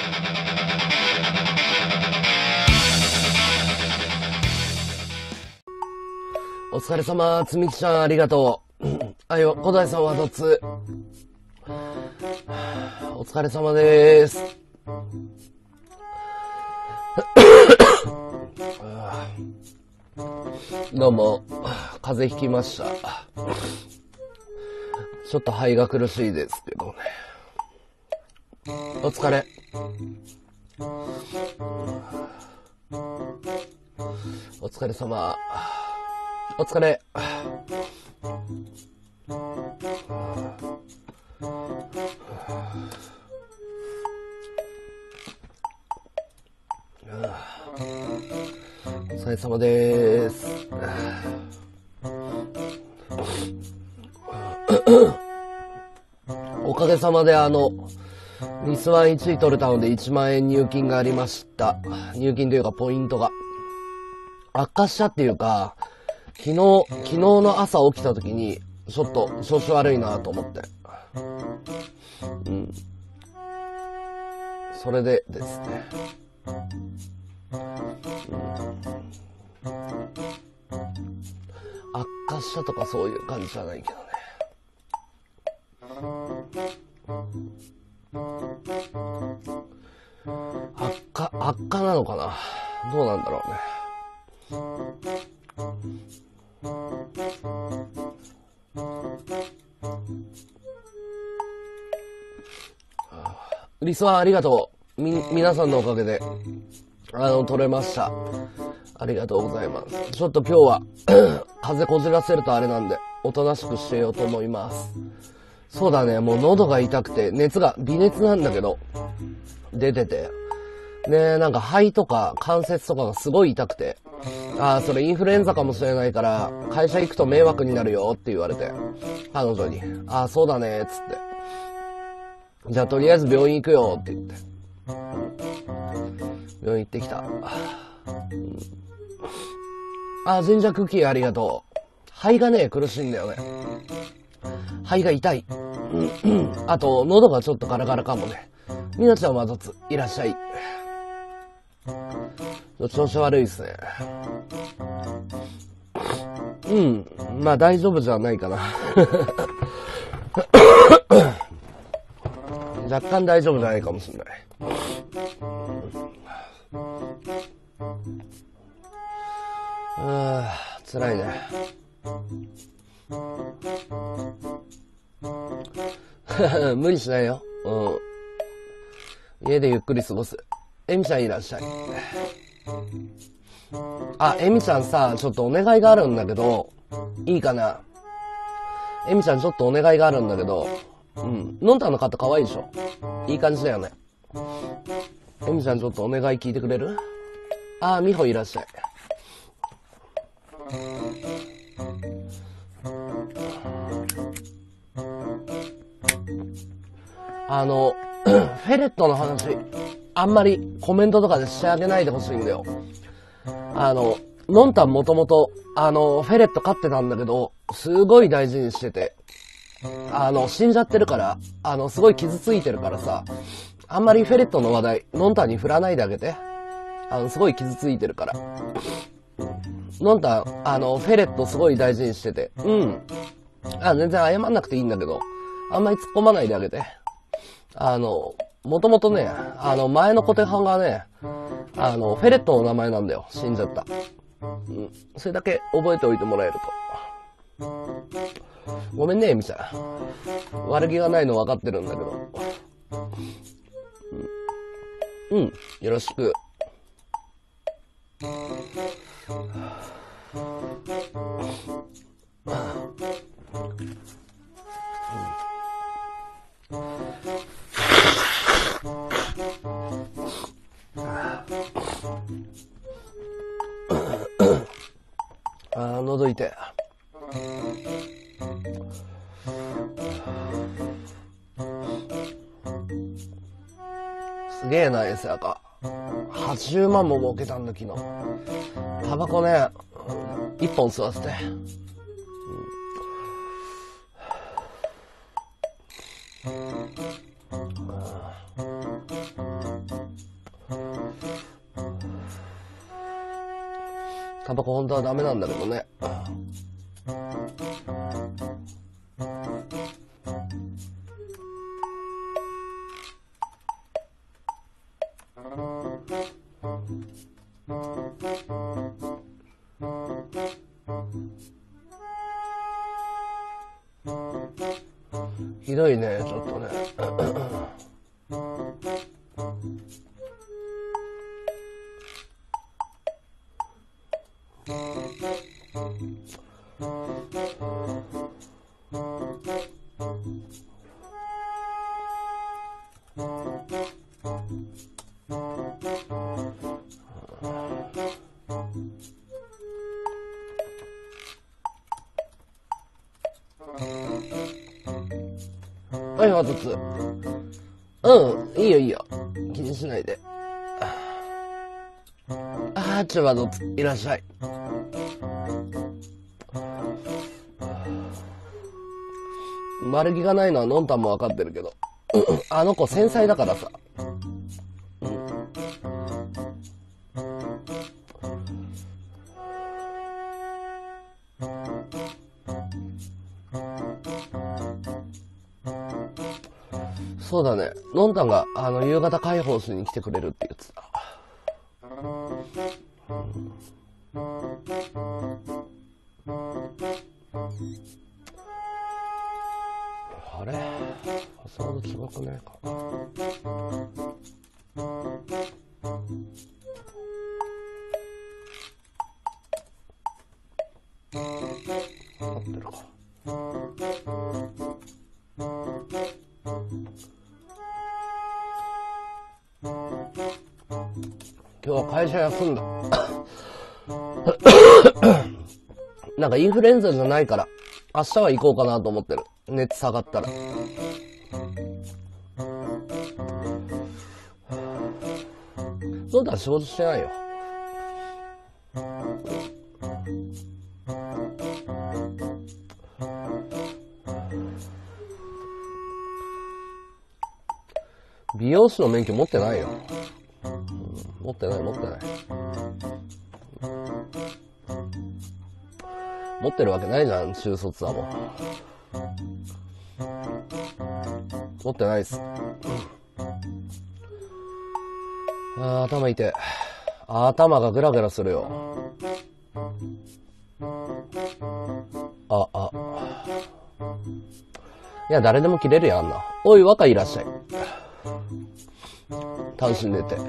お疲れ様、つみきちゃんありがとう。あよ、小田井さんはどっつ。お疲れ様でーす。どうも、風邪ひきました。ちょっと肺が苦しいですけどね。お疲れ。お疲れ様。お疲れ。お疲れ様でーす。おかげさまでリスワン1位取れたので1万円入金がありました。入金というかポイントが。悪化したっていうか、昨日の朝起きた時に、ちょっと調子悪いなと思って。うん。それでですね。悪化したとかそういう感じじゃないけどね。悪化なのかな？どうなんだろうね。リスワンありがとう。皆さんのおかげで、取れました。ありがとうございます。ちょっと今日は、風邪こじらせるとあれなんで、おとなしくしてようと思います。そうだね、もう喉が痛くて、微熱なんだけど、出てて。ね、なんか肺とか関節とかがすごい痛くて、それインフルエンザかもしれないから、会社行くと迷惑になるよって言われて、彼女に、そうだね、つって。じゃあとりあえず病院行くよって言って。病院行ってきた。ジンジャークッキーありがとう。肺がね、苦しいんだよね。肺が痛い。あと、喉がちょっとガラガラかもね。みなちゃんはどつ、いらっしゃい。調子悪いですね。まあ大丈夫じゃないかな。若干大丈夫じゃないかもしれない。辛いね。無理しないよ。家でゆっくり過ごす。エミちゃんいらっしゃい。エミちゃんさ、ちょっとお願いがあるんだけど、いいかな？エミちゃんちょっとお願いがあるんだけど、のんたんの方可愛いでしょ？いい感じだよね。エミちゃんちょっとお願い聞いてくれる？ミホいらっしゃい。フェレットの話、あんまりコメントとかでしてあげないでほしいんだよ。のんたんもともと、フェレット飼ってたんだけど、すごい大事にしてて、死んじゃってるから、すごい傷ついてるからさ、あんまりフェレットの話題、のんたんに振らないであげて。すごい傷ついてるから。のんたん、フェレットすごい大事にしてて。全然謝んなくていいんだけど、あんまり突っ込まないであげて。もともとね、前のコテハンがね、フェレットの名前なんだよ。死んじゃった。それだけ覚えておいてもらえると。ごめんね、エミちゃん。悪気がないの分かってるんだけど。よろしく。喉痛い。すげえな、エセアカ。80万も儲けたんだ、昨日。タバコね、1本吸わせて。 タバコ本当はダメなんだけどね。ひどいね、ちょっとね。はい、一つ。うん、いいよいいよ。気にしないで。あー、ちょ、まどつ、いらっしゃい。丸気がないのはのんたんもわかってるけど。あの子繊細だからさ。そうだね。のんたんが、夕方解放しに来てくれるって言ってた。あれ？パスワード違くないかな。合ってるか。今日は会社休んだ。なんかインフルエンザじゃないから、明日は行こうかなと思ってる。熱下がったら。そうだ、仕事してないよ。美容師の免許持ってないよ。持ってない。持ってるわけないじゃん、中卒はもう。持ってないっす。頭痛い。頭がグラグラするよ。いや、誰でも切れるやん、あんな。おい、若いらっしゃい。単身寝て。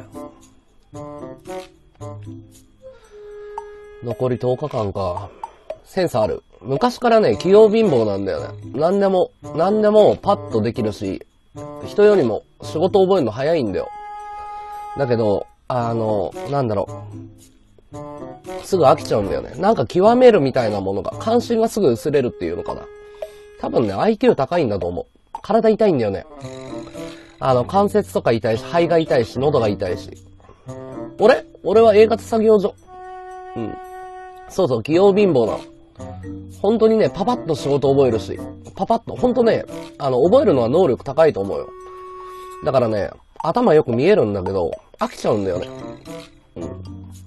残り10日間か。センスある。昔からね、器用貧乏なんだよね。何でもパッとできるし、人よりも仕事覚えるの早いんだよ。だけど、なんだろう。すぐ飽きちゃうんだよね。なんか極めるみたいなものが、関心がすぐ薄れるっていうのかな。多分ね、IQ 高いんだと思う。体痛いんだよね。関節とか痛いし、肺が痛いし、喉が痛いし。俺は A 型作業所。うん。そうそう、器用貧乏なの。本当にね、パパッと仕事覚えるし、パパッと、本当ね、覚えるのは能力高いと思うよ。だからね、頭よく見えるんだけど、飽きちゃうんだよね。うん。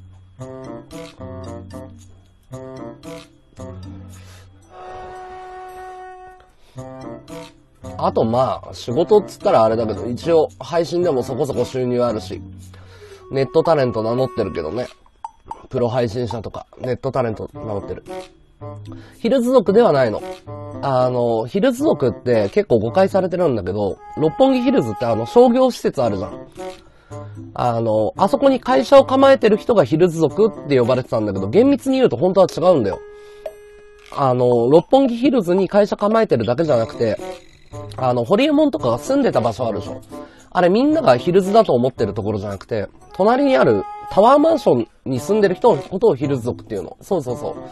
あとまあ、仕事っつったらあれだけど、一応配信でもそこそこ収入あるし、ネットタレント名乗ってるけどね。プロ配信者とか、ネットタレント名乗ってる。ヒルズ族ではないの。ヒルズ族って結構誤解されてるんだけど、六本木ヒルズって商業施設あるじゃん。あそこに会社を構えてる人がヒルズ族って呼ばれてたんだけど、厳密に言うと本当は違うんだよ。六本木ヒルズに会社構えてるだけじゃなくて、ホリエモンとかが住んでた場所あるでしょ。あれみんながヒルズだと思ってるところじゃなくて、隣にあるタワーマンションに住んでる人のことをヒルズ族っていうの。そうそうそう。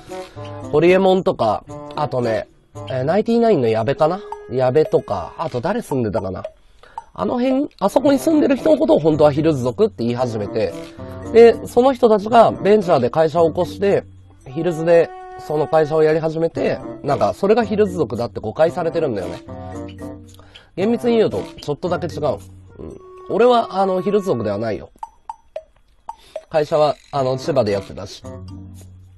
ホリエモンとか、あとね、ナインティナインの矢部かな？矢部とか、あと誰住んでたかな？あそこに住んでる人のことを本当はヒルズ族って言い始めて、で、その人たちがベンチャーで会社を起こして、ヒルズでその会社をやり始めて、なんかそれがヒルズ族だって誤解されてるんだよね。厳密に言うと、ちょっとだけ違う。うん、俺は、ヒルズ族ではないよ。会社は、千葉でやってたし。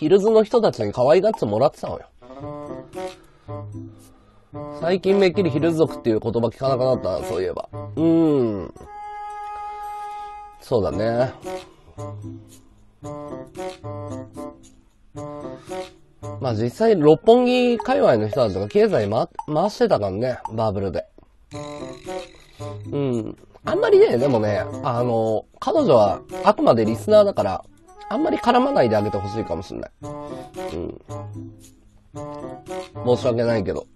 ヒルズの人たちに可愛がってもらってたのよ。最近めっきりヒルズ族っていう言葉聞かなくなったな、そういえば。そうだね。まあ実際六本木界隈の人たちが経済回してたからね、バブルで。あんまりね、でもね、彼女はあくまでリスナーだから、あんまり絡まないであげてほしいかもしれない。申し訳ないけど。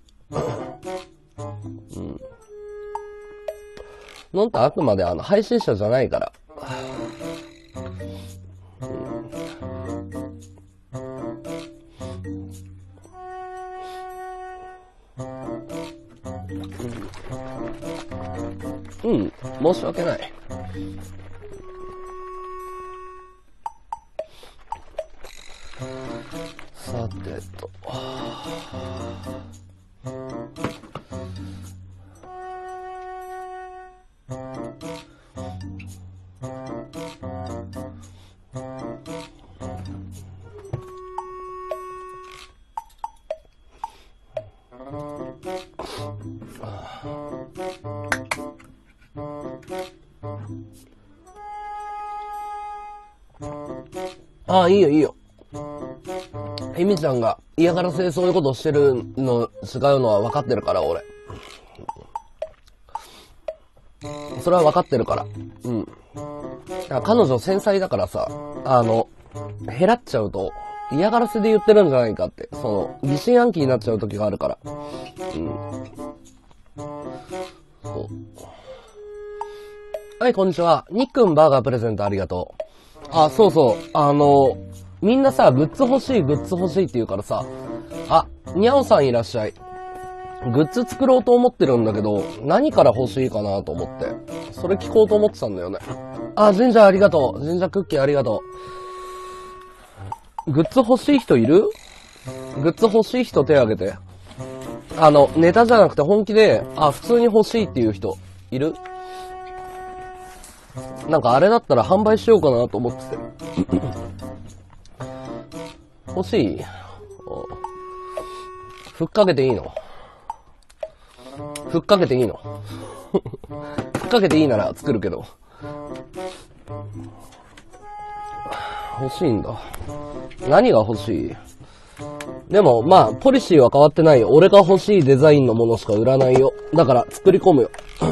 のんたあくまで配信者じゃないから。申し訳ない。さてと。いいよいいよ。エミちゃんが嫌がらせでそういうことをしてるの違うのは分かってるから、俺。それは分かってるから。だから彼女繊細だからさ、減らっちゃうと嫌がらせで言ってるんじゃないかって、疑心暗鬼になっちゃう時があるから。そう。はい、こんにちは。にっくんバーガープレゼントありがとう。そうそう。みんなさ、グッズ欲しいって言うからさ、にゃおさんいらっしゃい。グッズ作ろうと思ってるんだけど、何から欲しいかなと思って。それ聞こうと思ってたんだよね。ジンジャーありがとう。ジンジャークッキーありがとう。グッズ欲しい人いる？グッズ欲しい人手挙げて。ネタじゃなくて本気で、普通に欲しいっていう人、いる？なんかあれだったら販売しようかなと思ってて。欲しい？ふっかけていいの？ふっかけていいの？ふっかけていいなら作るけど。欲しいんだ。何が欲しい？でも、まあ、ポリシーは変わってないよ。俺が欲しいデザインのものしか売らないよ。だから作り込むよ。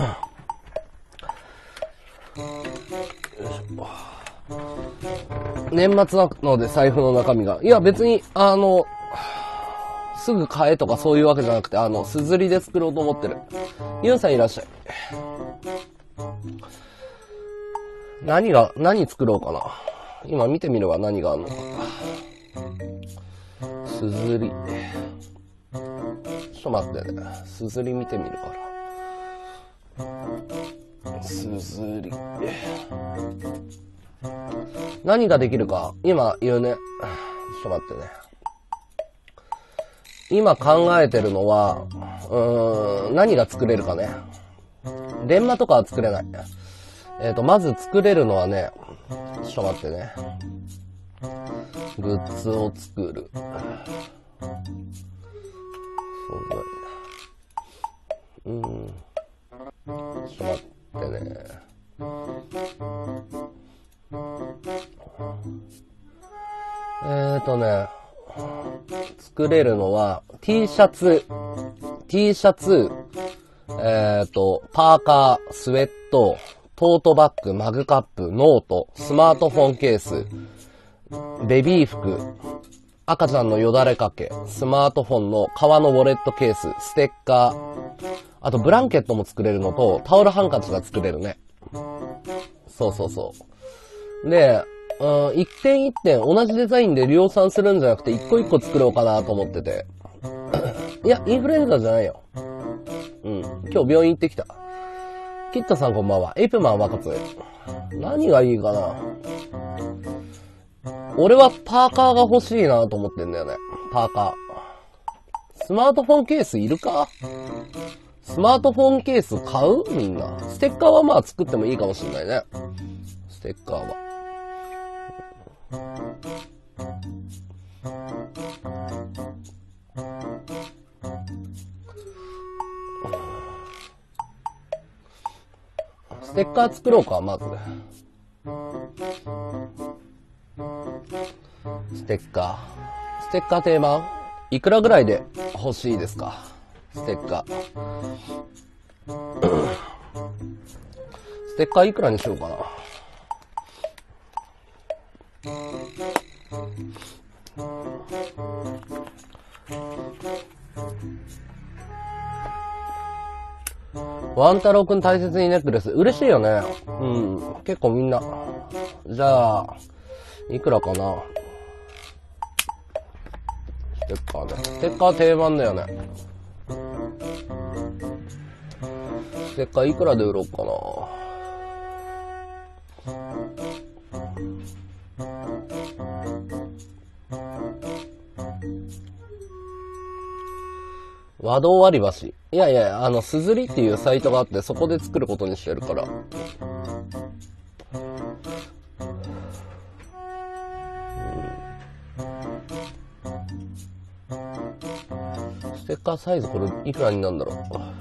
年末なので財布の中身が。いや別に、すぐ買えとかそういうわけじゃなくて、すずりで作ろうと思ってる。ユンさんいらっしゃい。何作ろうかな。今見てみれば何があるのか。すずり。ちょっと待ってね。すずり見てみるから。すずり。何ができるか、今言うね。ちょっと待ってね。今考えてるのは、何が作れるかね。電話とかは作れない。まず作れるのはね、ちょっと待ってね。グッズを作る。そうだね。ちょっと待ってね。作れるのは、T シャツ、パーカー、スウェット、トートバッグ、マグカップ、ノート、スマートフォンケース、ベビー服、赤ちゃんのよだれかけ、スマートフォンの革のウォレットケース、ステッカー、あとブランケットも作れるのと、タオルハンカチが作れるね。そうそうそう。で、一点一点同じデザインで量産するんじゃなくて一個一個作ろうかなと思ってて。いや、インフルエンザじゃないよ。今日病院行ってきた。キットさんこんばんは。エイプマン若津。何がいいかな。俺はパーカーが欲しいなと思ってんだよね。パーカー。スマートフォンケースいるか？スマートフォンケース買う？みんな。ステッカーはまあ作ってもいいかもしれないね。ステッカーは。 ステッカー作ろうか、まず。ステッカー定番いくらぐらいで欲しいですか？ステッカー。ステッカーいくらにしようかな。ワン太郎くん大切にネックレス。嬉しいよね。うん。結構みんな。じゃあ、いくらかな。ステッカーね。ステッカー定番だよね。ステッカーいくらで売ろうかな。和道割り箸。いやいや、すずりっていうサイトがあって、そこで作ることにしてるから。ステッカーサイズこれいくらになるんだろ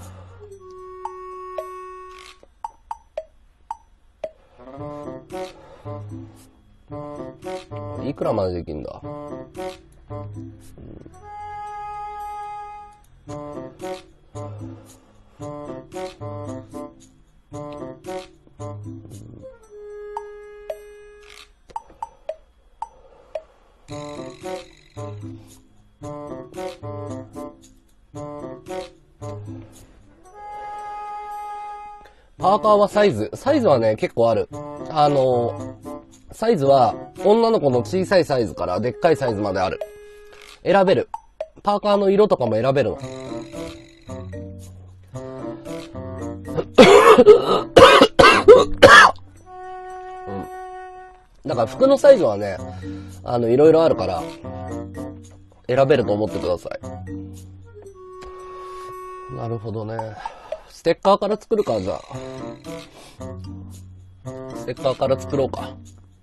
う。いくらまでできんだ。パーカーはサイズはね、結構ある。サイズは、女の子の小さいサイズからでっかいサイズまである。選べる。パーカーの色とかも選べるの。だから服のサイズはね、いろいろあるから、選べると思ってください。なるほどね。ステッカーから作るか、じゃあ。ステッカーから作ろうか。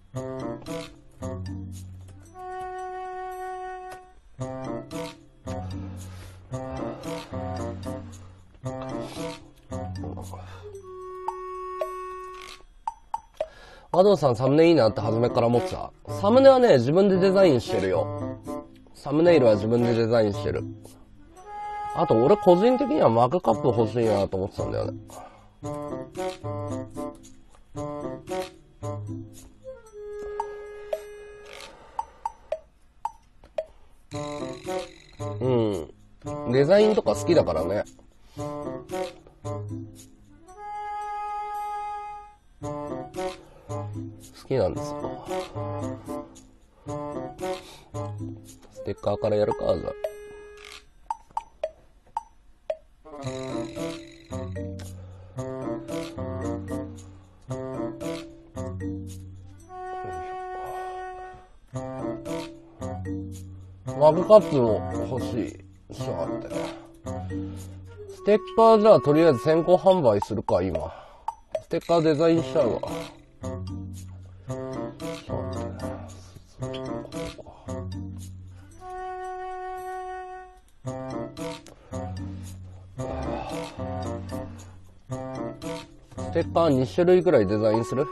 和道さんサムネいいなって初めから思ってた。サムネはね、自分でデザインしてるよ。サムネイルは自分でデザインしてる。あと俺個人的にはマグカップ欲しいなと思ってたんだよね。うん。デザインとか好きだからね。好きなんですよ。ステッカーからやるか、じゃあ。マグカップも欲しいしあって。ステッカーじゃあとりあえず先行販売するか、今。ステッカーデザインしちゃうわ。ステッカー2種類くらいデザインする？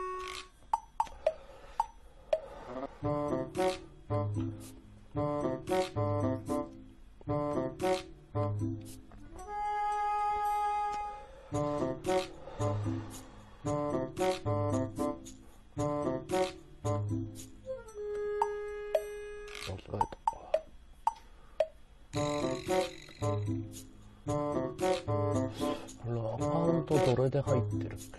どれで入ってるっけ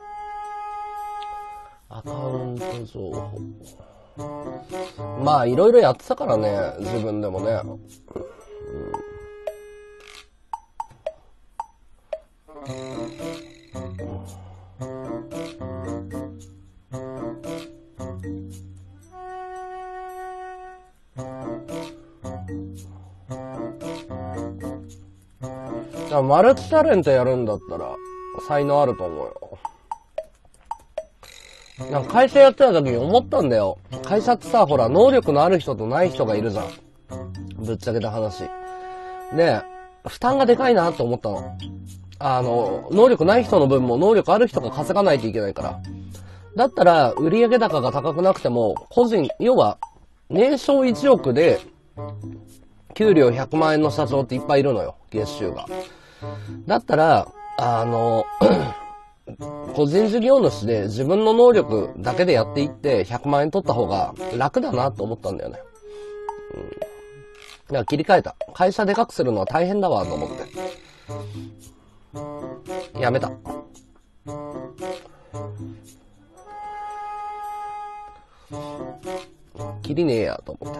な。アカウント情報。まあいろいろやってたからね、自分でもね。マルチタレントやるんだったら才能あると思うよ。なんか会社やってた時に思ったんだよ。会社ってさ、ほら能力のある人とない人がいるじゃん。ぶっちゃけた話。で、負担がでかいなって思ったの。 能力ない人の分も能力ある人が稼がないといけないから。だったら、売上高が高くなくても、要は、年商1億で、給料100万円の社長っていっぱいいるのよ、月収が。だったら、個人事業主で自分の能力だけでやっていって100万円取った方が楽だなと思ったんだよね。だから切り替えた。会社でかくするのは大変だわと思って。やめた。切りねえやと思って。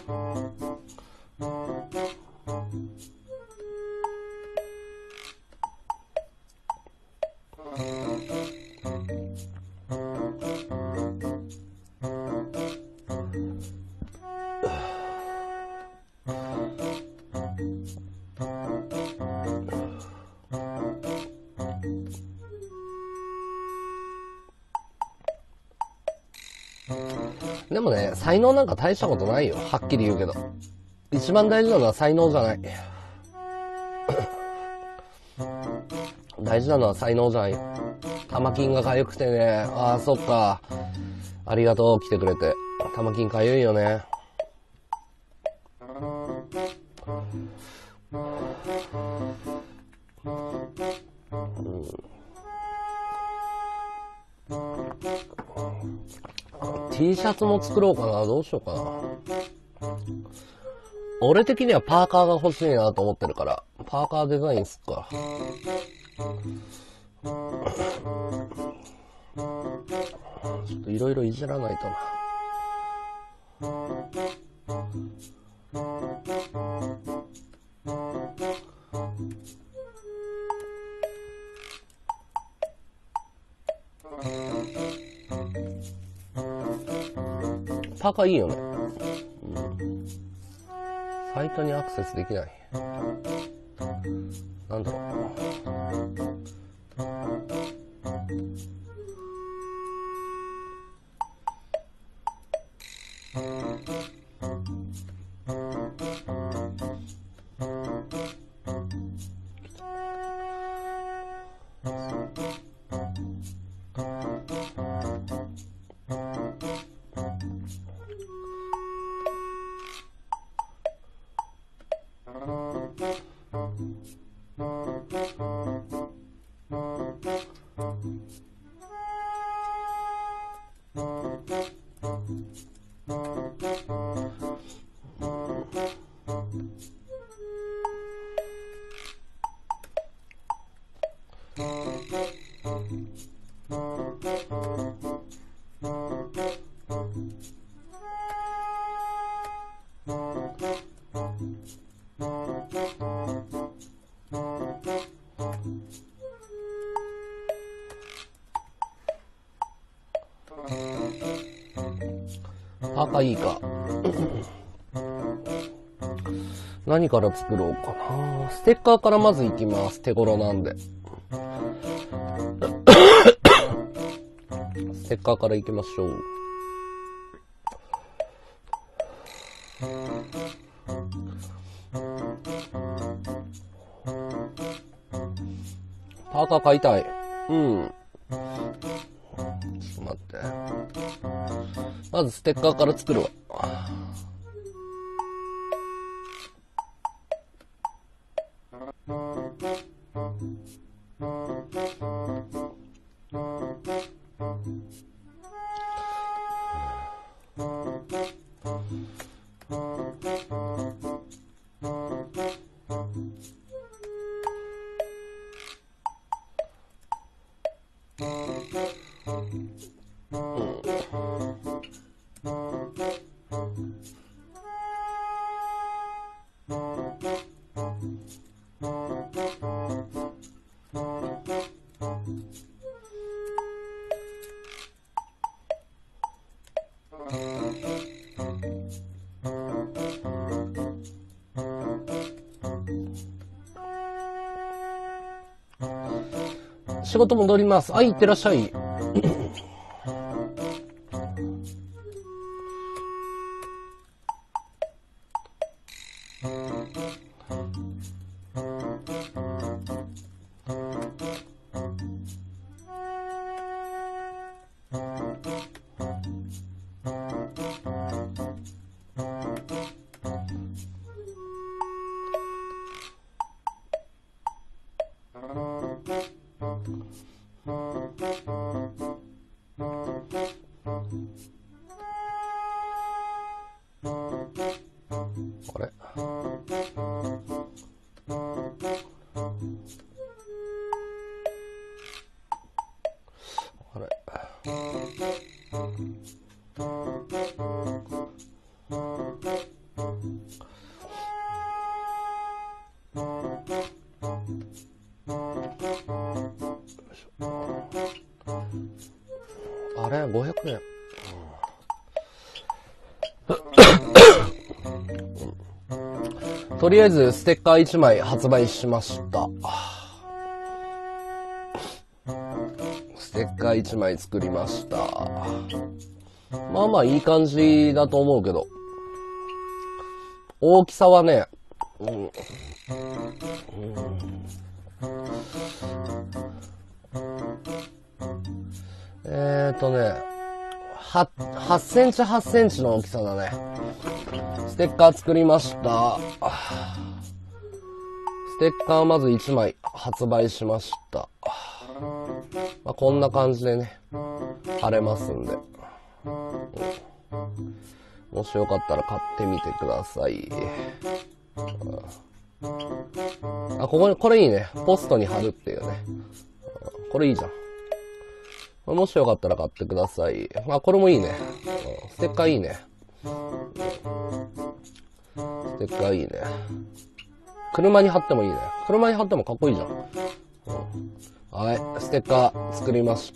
でもね、才能なんか大したことないよ。はっきり言うけど。一番大事なのは才能じゃない。大事なのは才能じゃないよ。玉金が痒くてね。ああ、そっか。ありがとう、来てくれて。玉金痒いよね。T シャツも作ろうかな。どうしようかな。俺的にはパーカーが欲しいなと思ってるから、パーカーデザインすっか。ちょっといろいろいじらないとな。パーカーいいよね。サイトにアクセスできない。なんだろう。パーカーいいか。何から作ろうかな。ステッカーからまずいきます。手頃なんで。ステッカーからいきましょう。パーカー買いたい。うん。ちょっと待って。まずステッカーから作るわ。仕事戻ります。はい、いってらっしゃい。 あれあれあれ500円。とりあえずステッカー1枚発売しました。ステッカー1枚作りました。まあまあいい感じだと思うけど。大きさはね、8センチ8センチの大きさだね。ステッカー作りました。ステッカーまず1枚発売しました。まあ、こんな感じでね、貼れますんで。もしよかったら買ってみてください。あ、これいいね。ポストに貼るっていうね。これいいじゃん。もしよかったら買ってください。まあ、これもいいね。ステッカーいいね。ステッカーいいね。車に貼ってもいいね。車に貼ってもかっこいいじゃん。はい。ステッカー作りました。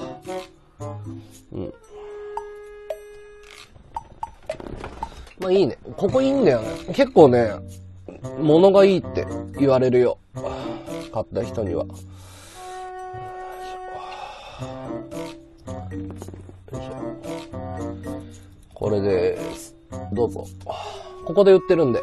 まあいいね。ここいいんだよね。結構ね、物がいいって言われるよ。買った人には。これです。どうぞ。ここで売ってるんで。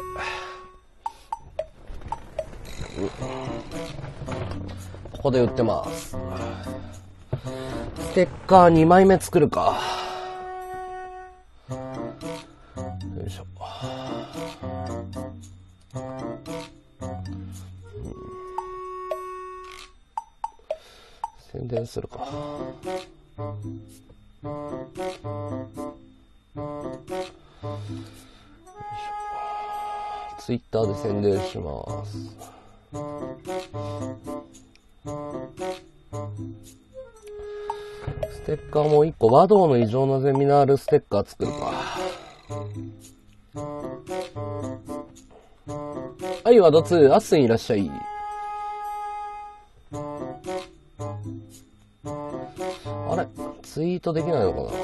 ここで売ってます。ステッカー2枚目作るか。よいしょ。宣伝するか。ツイッターで宣伝します。ステッカーもう1個、和道の異常なゼミナールステッカー作るか。はい、和道2、アッスンいらっしゃい。あれツイートできないのかな。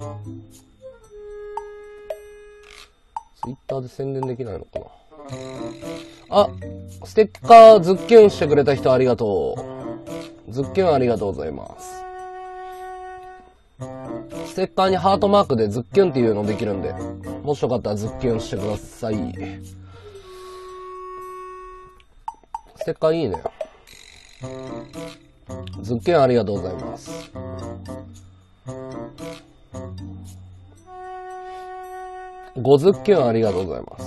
ツイッターで宣伝できないのかな。あ、ステッカーズッキュンしてくれた人ありがとう。ズッキュンありがとうございます。ステッカーにハートマークでズッキュンっていうのできるんで、もしよかったらズッキュンしてください。ステッカーいいね。ズッキュンありがとうございます。5ズッキュンありがとうございます。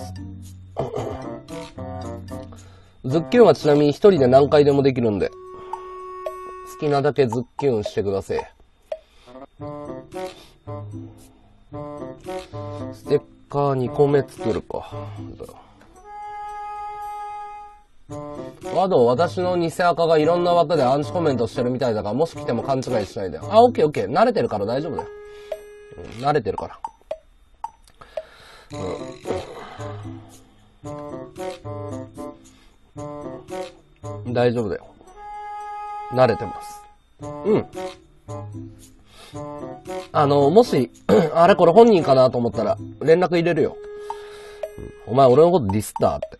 ズッキュンはちなみに一人で何回でもできるんで、好きなだけズッキュンしてください。ステッカー2個目作るか。私の偽アカがいろんな枠でアンチコメントしてるみたいだから、もし来ても勘違いしないで。あ、オッケーオッケー。慣れてるから大丈夫だよ。慣れてるから。大丈夫だよ。慣れてます。もし、あれこれ本人かなと思ったら、連絡入れるよ。お前俺のことディスったって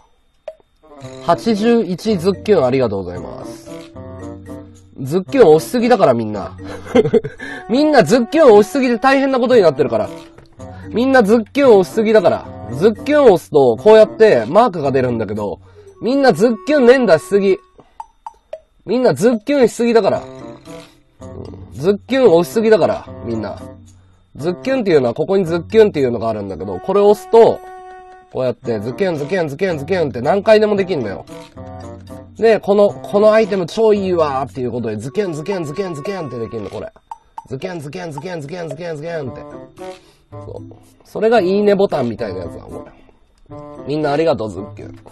。81ズッキュンありがとうございます。ズッキュン押しすぎだからみんな。みんなズッキュン押しすぎで大変なことになってるから。みんなズッキュン押しすぎだから。ズッキュン押すとこうやってマークが出るんだけど、みんなズッキュン連打しすぎ。みんなズッキュンしすぎだから。 ズッキュン押しすぎだから、みんな。ズッキュンっていうのは、ここにズッキュンっていうのがあるんだけど、これを押すと、こうやって、ズキュンズキュンズキュンズキュンって何回でもできんのよ。で、このアイテム超いいわーっていうことで、ズキュンズキュンズキュンズキュンってできんの、これ。ズキュンズキュンズキュンズキュンズキュンズキュンって。そう。それがいいねボタンみたいなやつなの、これ。みんなありがとう、ズッキュン。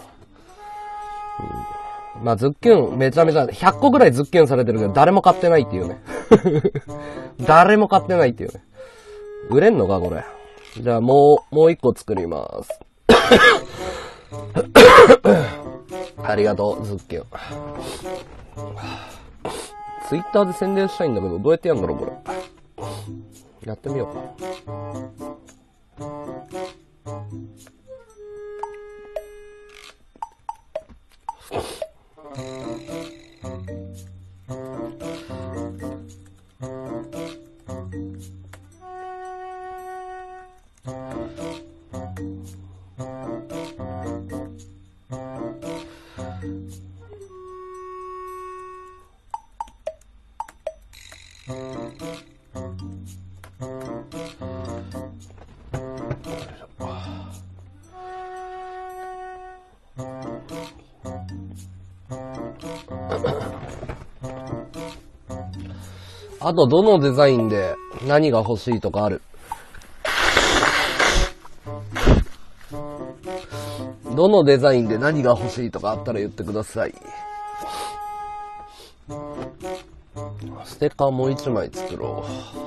まあ、ズッキュン、めちゃめちゃ、100個ぐらいズッキュンされてるけど、誰も買ってないっていうね。誰も買ってないっていうね。売れんのか、これ。じゃあ、もう一個作ります。ありがとう、ズッキュン。ツイッターで宣伝したいんだけど、どうやってやんだろう、これ。やってみようか。あと、どのデザインで何が欲しいとかある？どのデザインで何が欲しいとかあったら言ってください。ステッカーもう一枚作ろ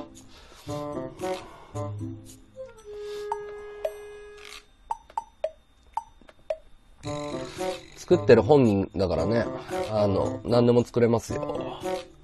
う。作ってる本人だからね、何でも作れますよ。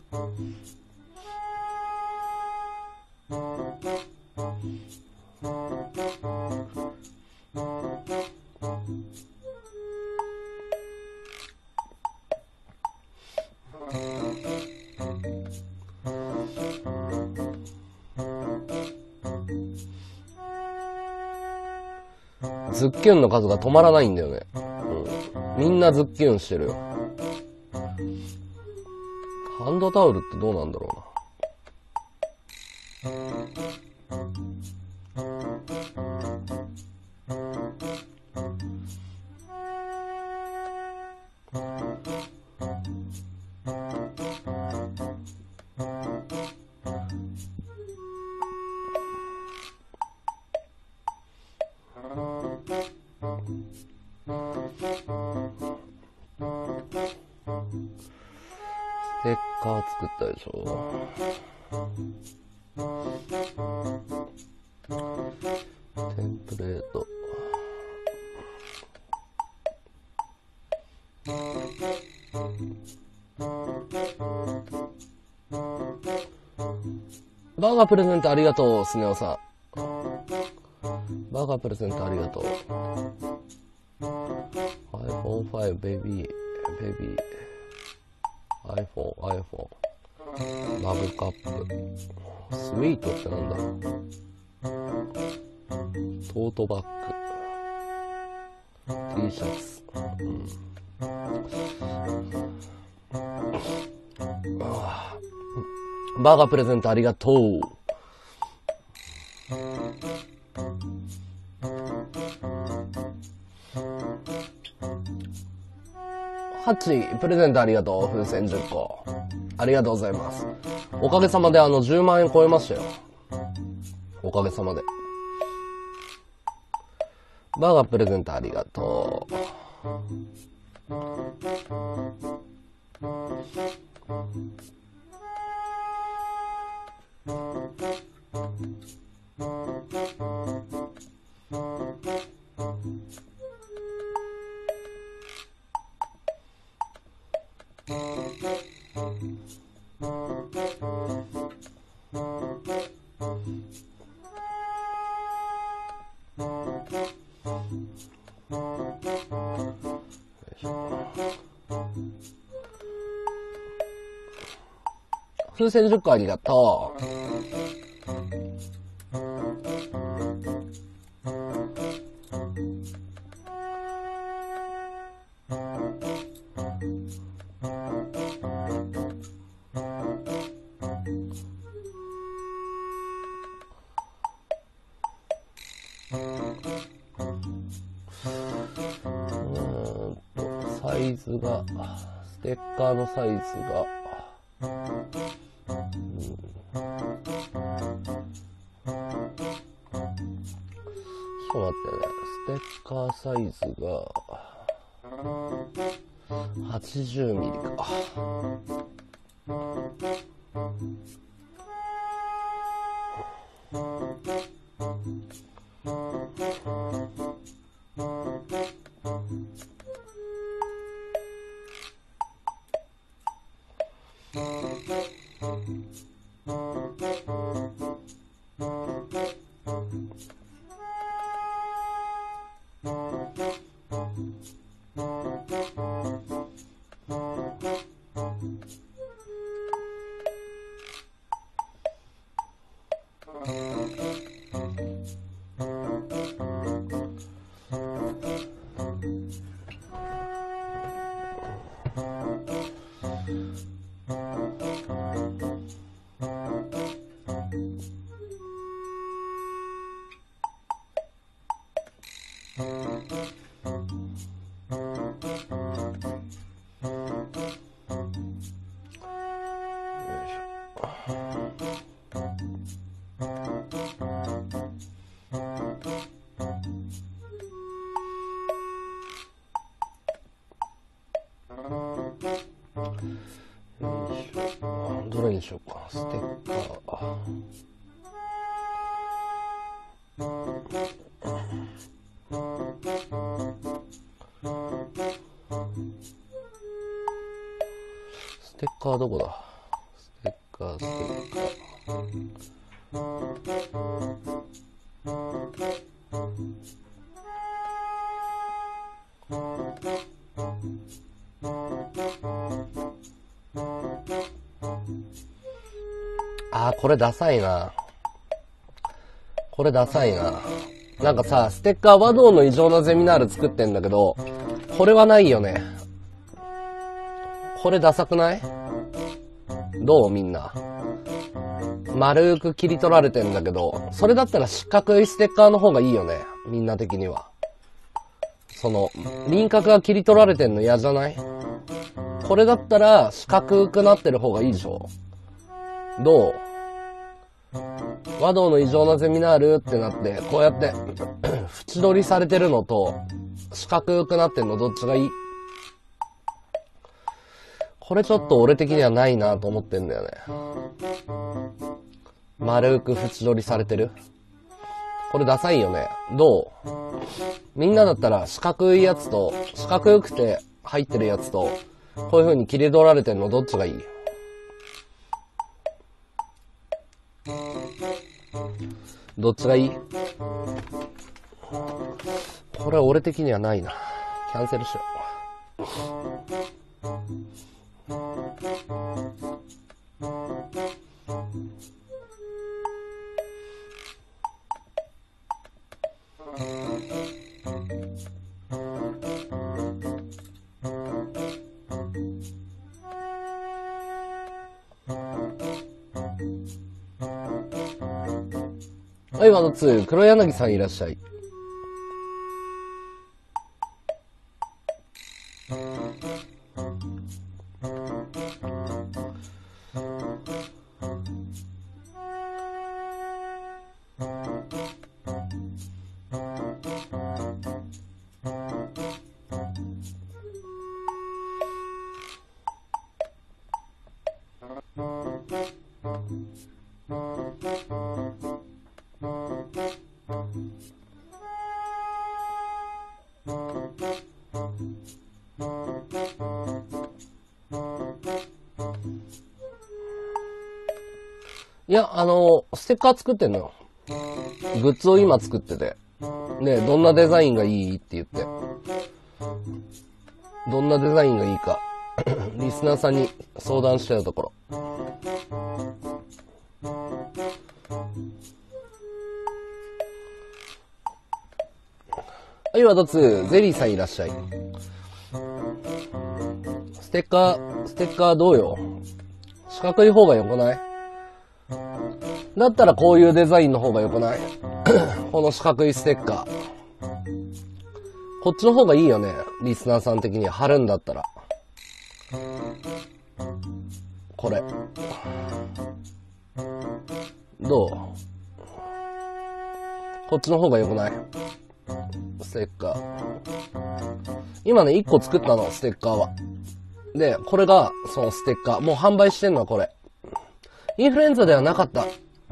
ズッキュンの数が止まらないんだよね。みんなズッキュンしてるよ。ハンドタオルってどうなんだろうな。ステッカー作ったでしょ。テンプレート。バーガープレゼントありがとう、スネ夫さん。バーガープレゼントありがとう。iPhone 5 baby iPhone マグカップスイートってなんだろう。トートバッグ T シャツ、バーガープレゼントありがとう。8プレゼントありがとう。風船10個ありがとうございます。おかげさまで10万円超えましたよ。おかげさまで。バーガープレゼントありがとう。風船10個ありがとう。 イズが、ステッカーのサイズが、ちょっと待ってね。ステッカーサイズが、80ミリか。どれにしようか。ステッカー。ステッカーどこだ？ステッカー、ステッカー。これダサいな。これダサいな。なんかさ、ステッカー和道の異常なゼミナール作ってんだけど、これはないよね。これダサくない？どうみんな。丸く切り取られてんだけど、それだったら四角いステッカーの方がいいよね。みんな的には。その、輪郭が切り取られてんの嫌じゃない？これだったら四角くなってる方がいいでしょ？どう？和道の異常なゼミナールってなって、こうやって縁取りされてるのと四角くなってんのどっちがいい？これちょっと俺的にはないなと思ってんだよね。丸く縁取りされてる。これダサいよね。どう？みんなだったら四角いやつと四角くて入ってるやつとこういう風に切り取られてんのどっちがいい？どっちがいい？これは俺的にはないな。キャンセルしよう。はい、ワード2、黒柳さんいらっしゃい。いや、ステッカー作ってんのよ。グッズを今作ってて。ね、どんなデザインがいいって言って。どんなデザインがいいか、リスナーさんに相談してたところ。はい、ワード2、ゼリーさんいらっしゃい。ステッカーどうよ？四角い方が良くない？だったらこういうデザインの方が良くない？この四角いステッカー。 こっちの方がいいよね。リスナーさん的には貼るんだったら。これ。どう？こっちの方が良くない？ステッカー。今ね、1個作ったの、ステッカーは。で、これが、そのステッカー。もう販売してんのはこれ。インフルエンザではなかった。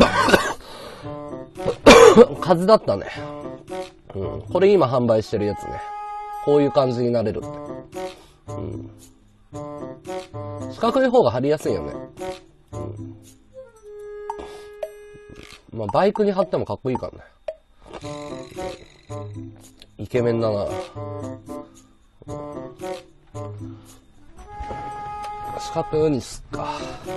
風邪だったね。これ今販売してるやつね。こういう感じになれるって。四角い方が貼りやすいよね。まあ、バイクに貼ってもかっこいいからね。イケメンだな。四角にすっか。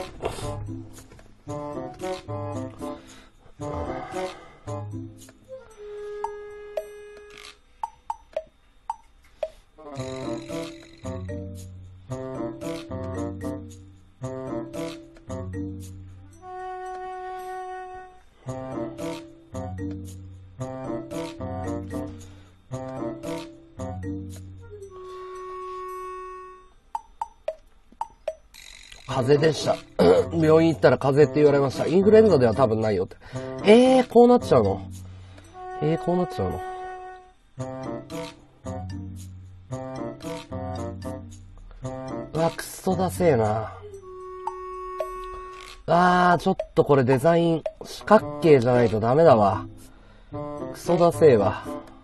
風邪でした。病院行ったら風邪って言われました。インフルエンザでは多分ないよって。こうなっちゃうの？こうなっちゃうの？うわ、くっそだせえな。ちょっとこれデザイン四角形じゃないとダメだわ。クソだせえわ。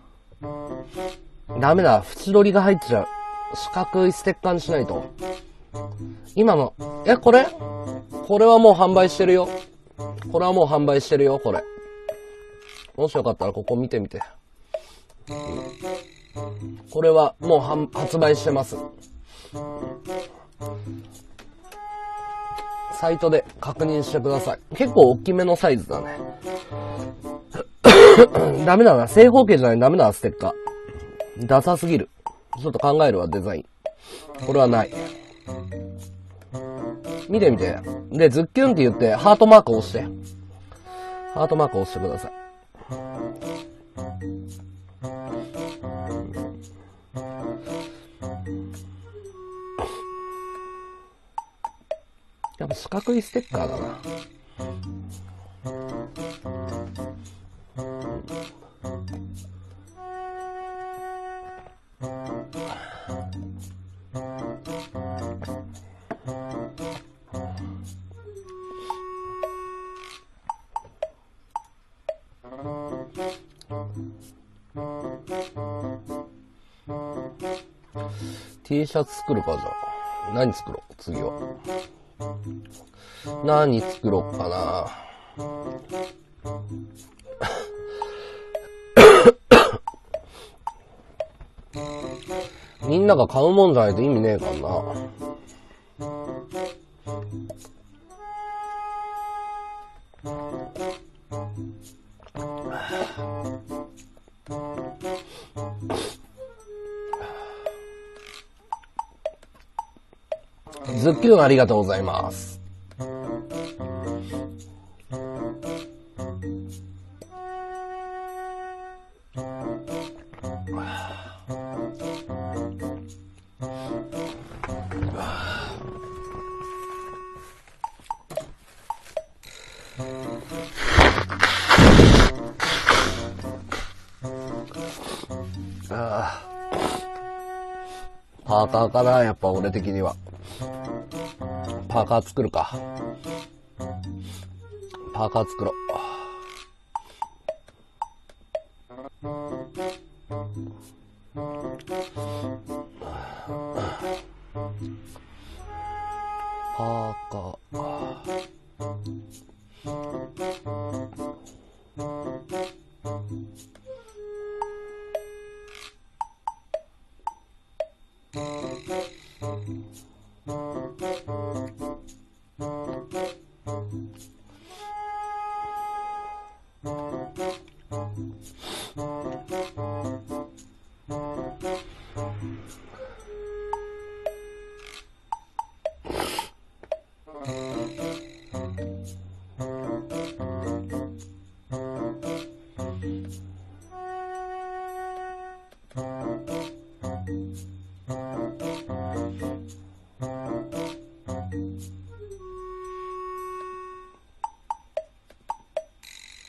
ダメだ。縁取りが入っちゃう。四角いステッカーにしないと。今の、これはもう販売してるよ。これはもう販売してるよ、これ。もしよかったらここ見てみて。これはもう発売してます。サイトで確認してください。結構大きめのサイズだね。ダメだな。正方形じゃないダメだな、ステッカー。ダサすぎる。ちょっと考えるわ、デザイン。これはない。見てみて。で、ズッキュンって言って、ハートマークを押して。ハートマークを押してください。やっぱ四角いステッカーだな。T シャツ作るか、じゃあ。何作ろう、次は。何作ろうかな。みんなが買うもんじゃないと意味ねえからな。ズッキュンありがとうございます。パーカーかな、やっぱ俺的には。パーカー作るか。パーカー作ろう。パーカー。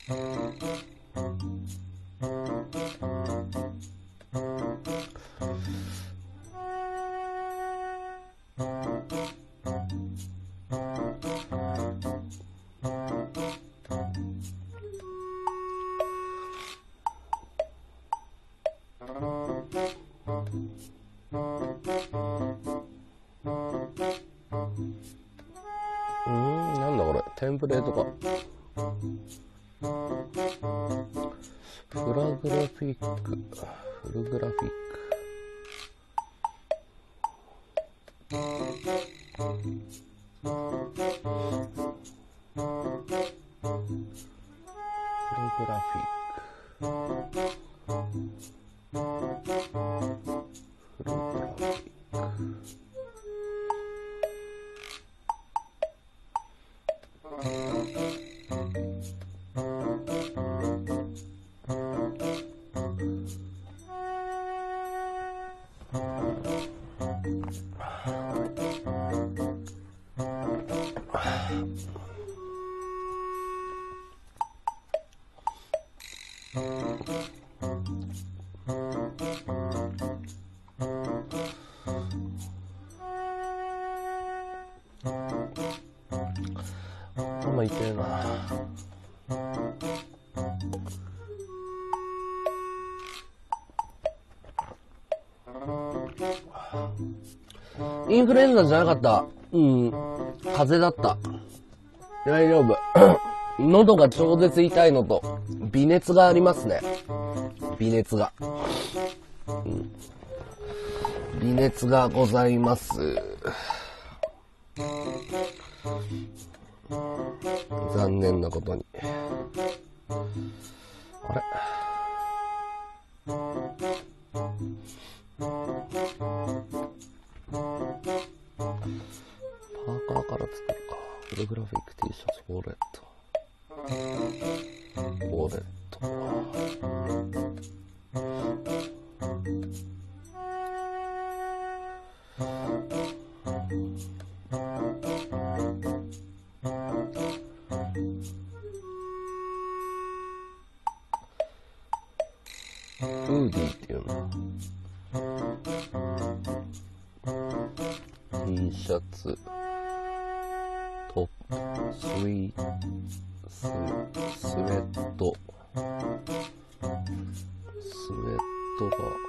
なんだこれ、テンプレートか。フラグラフィック、フルグラフィック。フルグラフィック。頭痛えな。インフルエンザじゃなかった。風邪だった。大丈夫。喉が超絶痛いのと、微熱がありますね。微熱が。微熱がございます。残念なことに。あれ？パーカーから作るか。フルグラフィック T シャツ、ウォレット。ウォレット。フーディーっていうの。T シャツ、トップ、スウェット。スウェット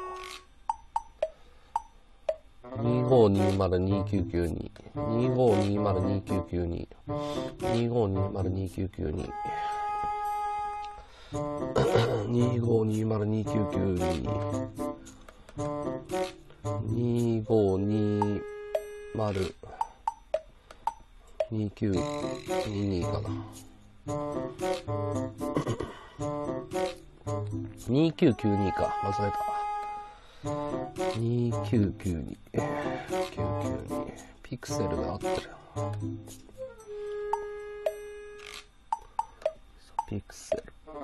が、25202992。25202992。25202992。25202992。25202922かな。2992か。間違えた。2992。992。ピクセルで合ってるよ。ピクセル。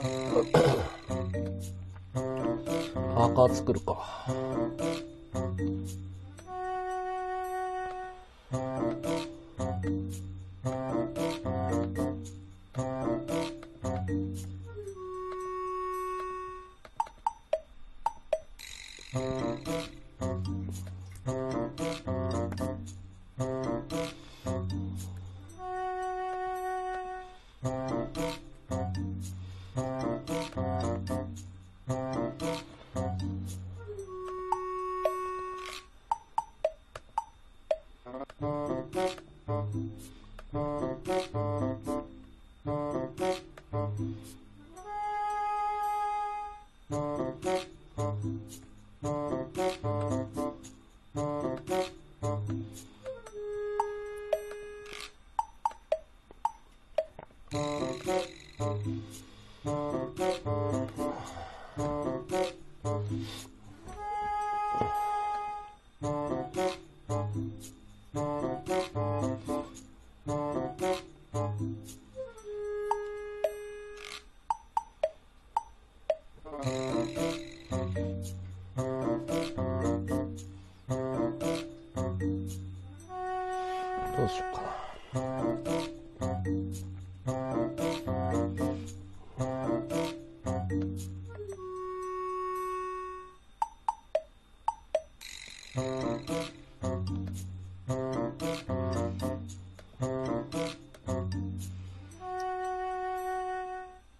パーカー作るか。どうしようかな。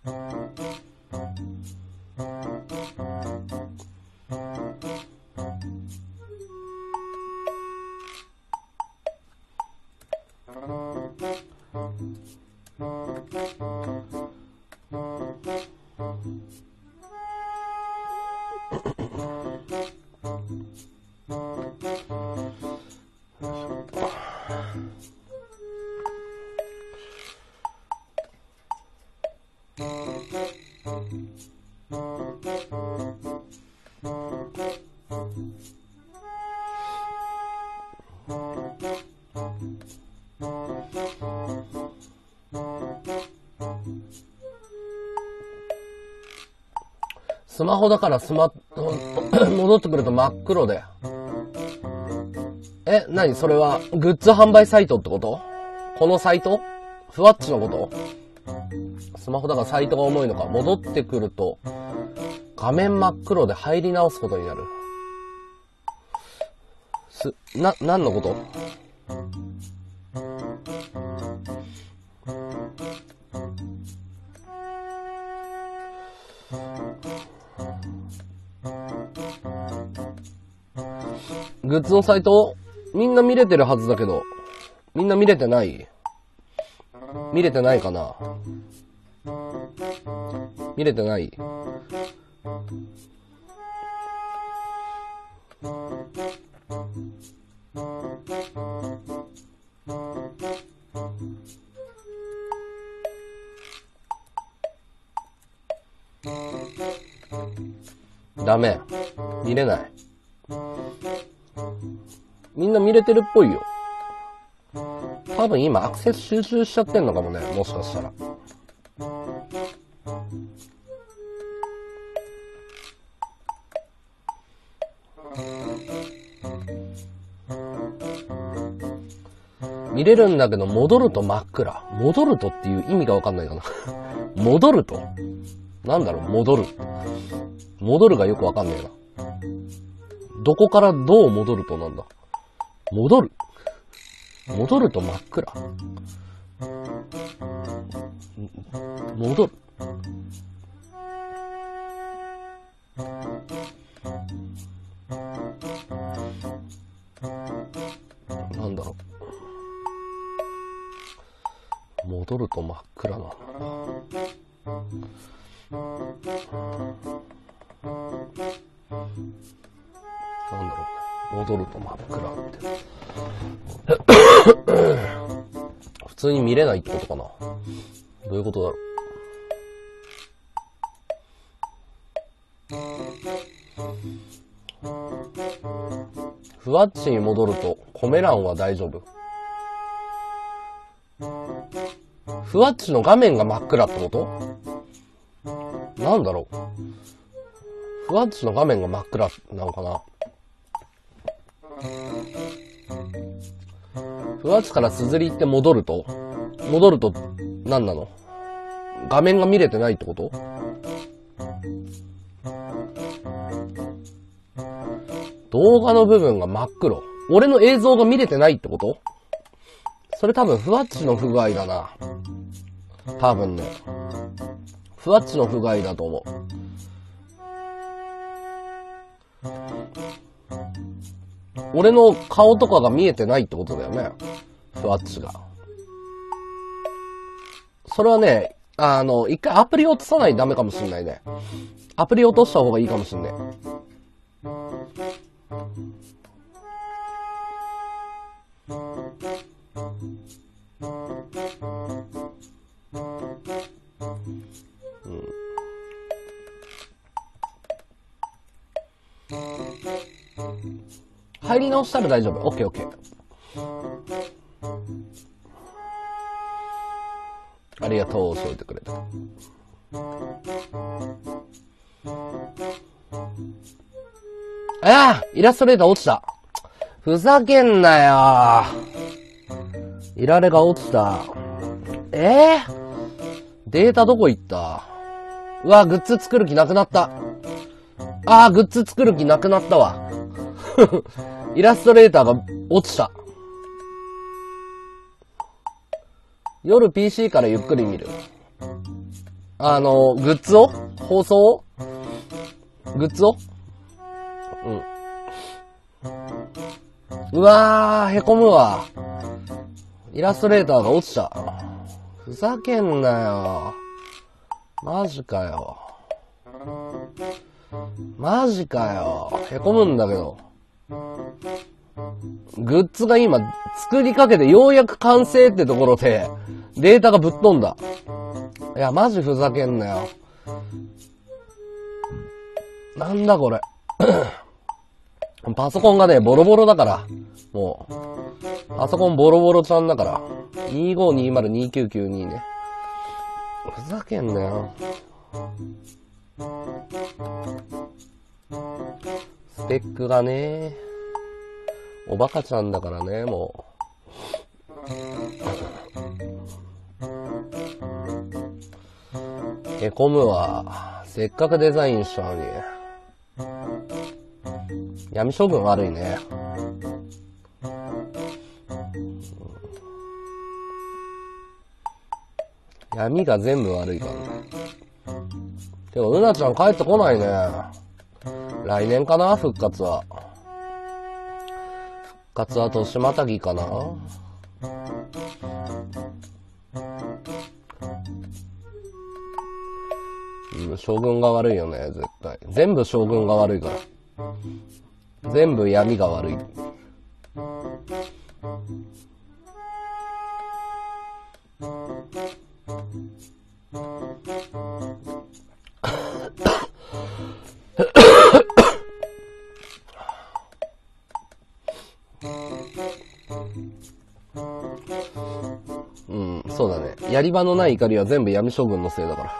スマホだから戻ってくると真っ黒で。何それは、グッズ販売サイトってこと？このサイト？ふわっちのこと？スマホだからサイトが重いのか。戻ってくると、画面真っ黒で入り直すことになる。何のこと？グッズのサイトみんな見れてるはずだけど、みんな見れてない？見れてないかな？見れてない？ダメ。見れない。みんな見れてるっぽいよ。多分今アクセス収集しちゃってんのかもね、もしかしたら。見れるんだけど戻ると真っ暗。戻るとっていう意味がわかんないかな。戻るとなんだろう、戻る。戻るがよくわかんないな。どこからどう戻るとなんだ。戻る。戻ると真っ暗。戻る。なんだろう。戻ると真っ暗な。なんだろう。戻ると真っ暗って。普通に見れないってことかな。どういうことだろう。ふわっちに戻るとコメ欄は大丈夫。ふわっちの画面が真っ暗ってこと？なんだろう。ふわっちの画面が真っ暗なのかな。ふわっちからすずり行って戻ると何なの？画面が見れてないってこと？動画の部分が真っ黒。俺の映像が見れてないってこと？それ多分ふわっちの不具合だな。多分ね。ふわっちの不具合だと思う。俺の顔とかが見えてないってことだよね。ふわっちが。それはね、一回アプリ落とさないとダメかもしんないね。アプリ落とした方がいいかもしんね。入り直したら大丈夫。オッケーオッケー。ありがとう、教えてくれて。イラストレーター落ちた。ふざけんなよ。いられが落ちた。データどこ行った？うわ、グッズ作る気なくなった。グッズ作る気なくなったわ。イラストレーターが落ちた。夜 PC からゆっくり見る。 グッズを放送をグッズをうわー、へこむわ。イラストレーターが落ちた。ふざけんなよ。マジかよ。マジかよ。へこむんだけど。グッズが今作りかけてようやく完成ってところでデータがぶっ飛んだ。いや、マジふざけんなよ。なんだこれ。パソコンがね、ボロボロだから。もう、パソコンボロボロちゃんだから。25202992ね。ふざけんなよ。スペックがね、おバカちゃんだからね、もう。へこむわ。せっかくデザインしたのに。闇処分悪いね。闇が全部悪いからね。てか、うなちゃん帰ってこないね。来年かな、復活は。復活は年またぎかな。将軍が悪いよね、絶対。全部将軍が悪いから。全部闇が悪い。そうだね。やり場のない怒りは全部闇将軍のせいだから。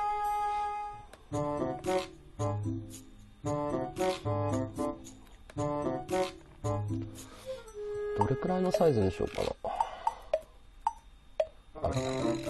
どれくらいのサイズにしようかな。あれ。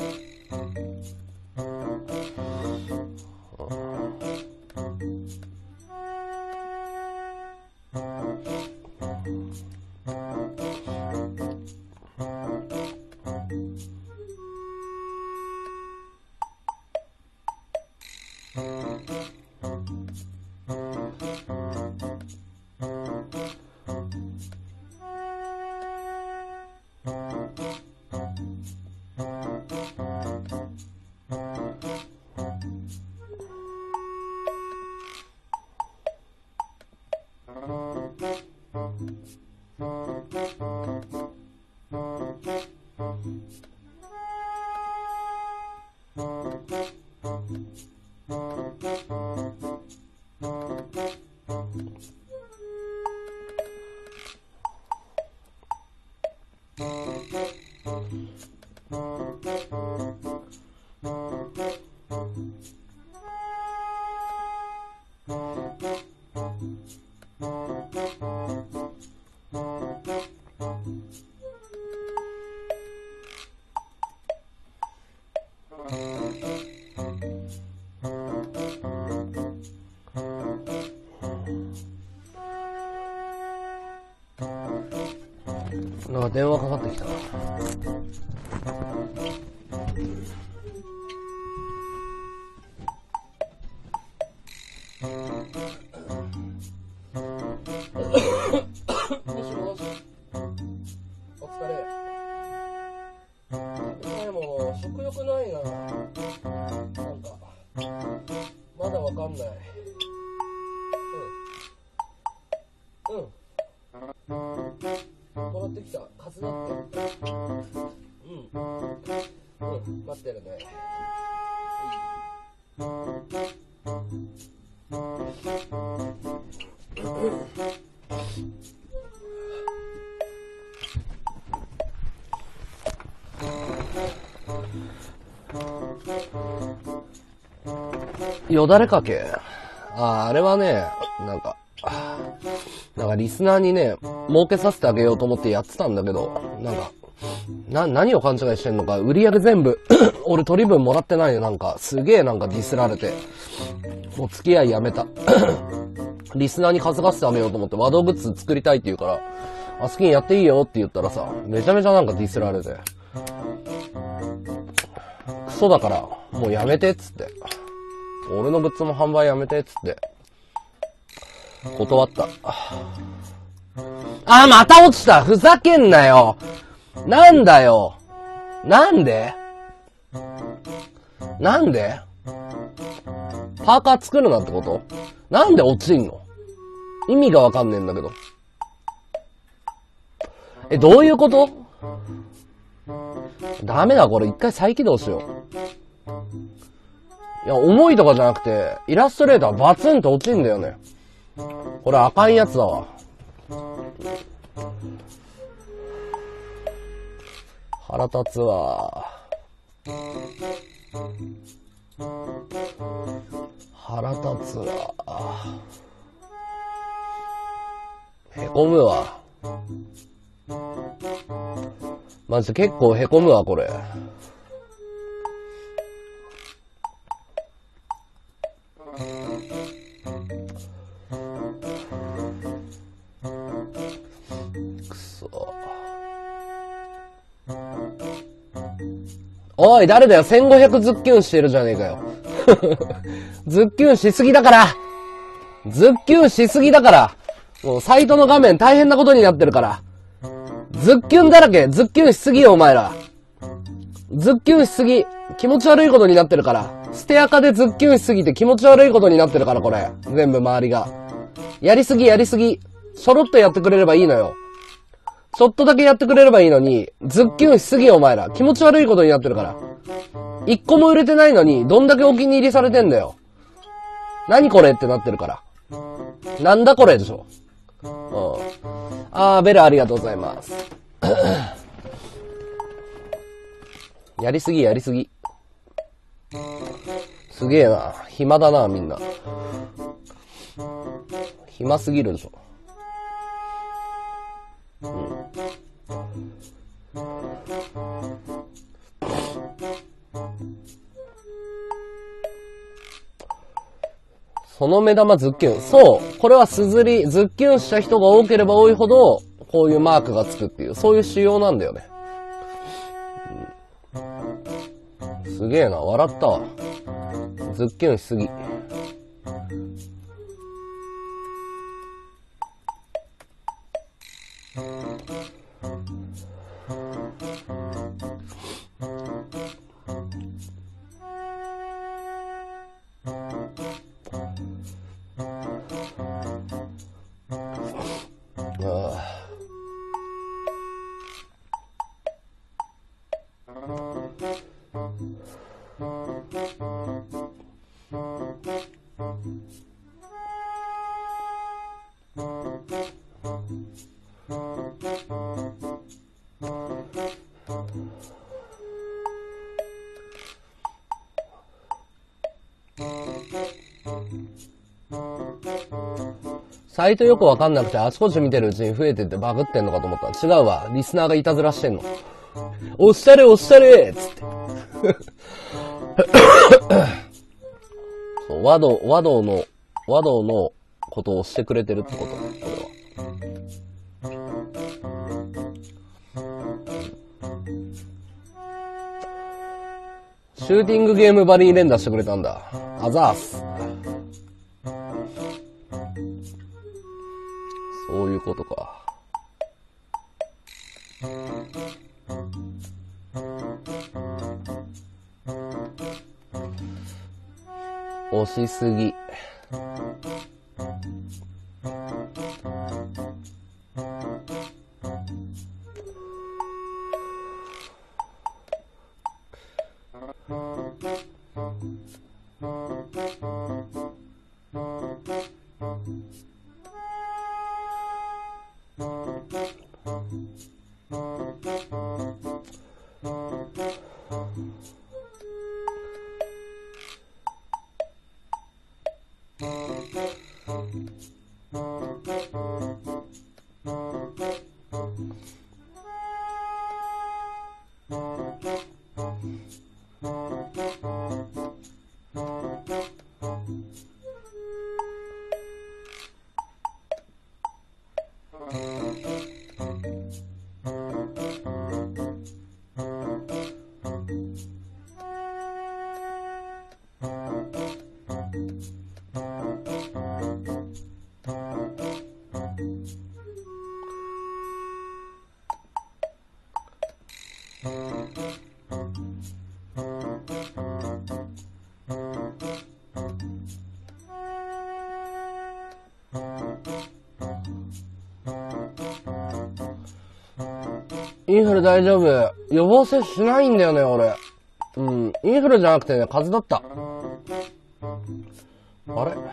なんか電話かかってきたな。もしもし。お疲れ。でも食欲ないな。なんかまだわかんない。もらってきた。カツだって。待ってるね。よだれかけ。あれはね、なんかリスナーにね、儲けさせてあげようと思ってやってたんだけど、何を勘違いしてんのか、売り上げ全部、俺取り分もらってないで、すげえディスられて、もう付き合いやめた。リスナーに稼がせてあげようと思って、ワードグッズ作りたいって言うから、好きにやっていいよって言ったらさ、めちゃめちゃディスられて、クソだから、もうやめてっつって。 俺のグッズも販売やめて、つって。断った。あ、また落ちた。ふざけんなよ。なんだよ。なんでパーカー作るなってこと？なんで落ちんの？意味がわかんねえんだけど。どういうこと？ダメだ、これ一回再起動しよう。いや、重いとかじゃなくて、イラストレーターバツンと落ちんだよね。これあかんやつだわ。腹立つわ。腹立つわ。へこむわ。マジ結構へこむわ、これ。くそ。おい、誰だよ、1500ズッキュンしてるじゃねえかよ。ズッキュンしすぎだからもうサイトの画面大変なことになってるから。ズッキュンだらけ。ズッキュンしすぎよ、お前ら。ズッキュンしすぎ。気持ち悪いことになってるから。ステアカでズッキュンしすぎて気持ち悪いことになってるから、これ。全部周りが。やりすぎ。ちょろっとやってくれればいいのよ。ちょっとだけやってくれればいいのに、ズッキュンしすぎよ、お前ら。気持ち悪いことになってるから。一個も売れてないのに、どんだけお気に入りされてんだよ。何これってなってるから。なんだこれでしょ。ベルありがとうございます。やりすぎ。すげえな。暇だな、みんな。暇すぎるでしょ。その目玉ズッキュン。そう。これはズッキュンした人が多ければ多いほど、こういうマークがつくっていう、そういう仕様なんだよね。すげえな。笑ったわ。ズッキュンしすぎ。サイトよくわかんなくてあちこち見てるうちに増えてってバグってんのかと思った。違うわ。リスナーがいたずらしてんの。おしゃれっつって。そう、和道のことを押してくれてるってこと、これは。シューティングゲームバリー連打してくれたんだ。あざーす。そういうことか。押しすぎ。 インフル大丈夫。予防接種しないんだよね、俺。うん。インフルじゃなくてね、風邪だった。あれ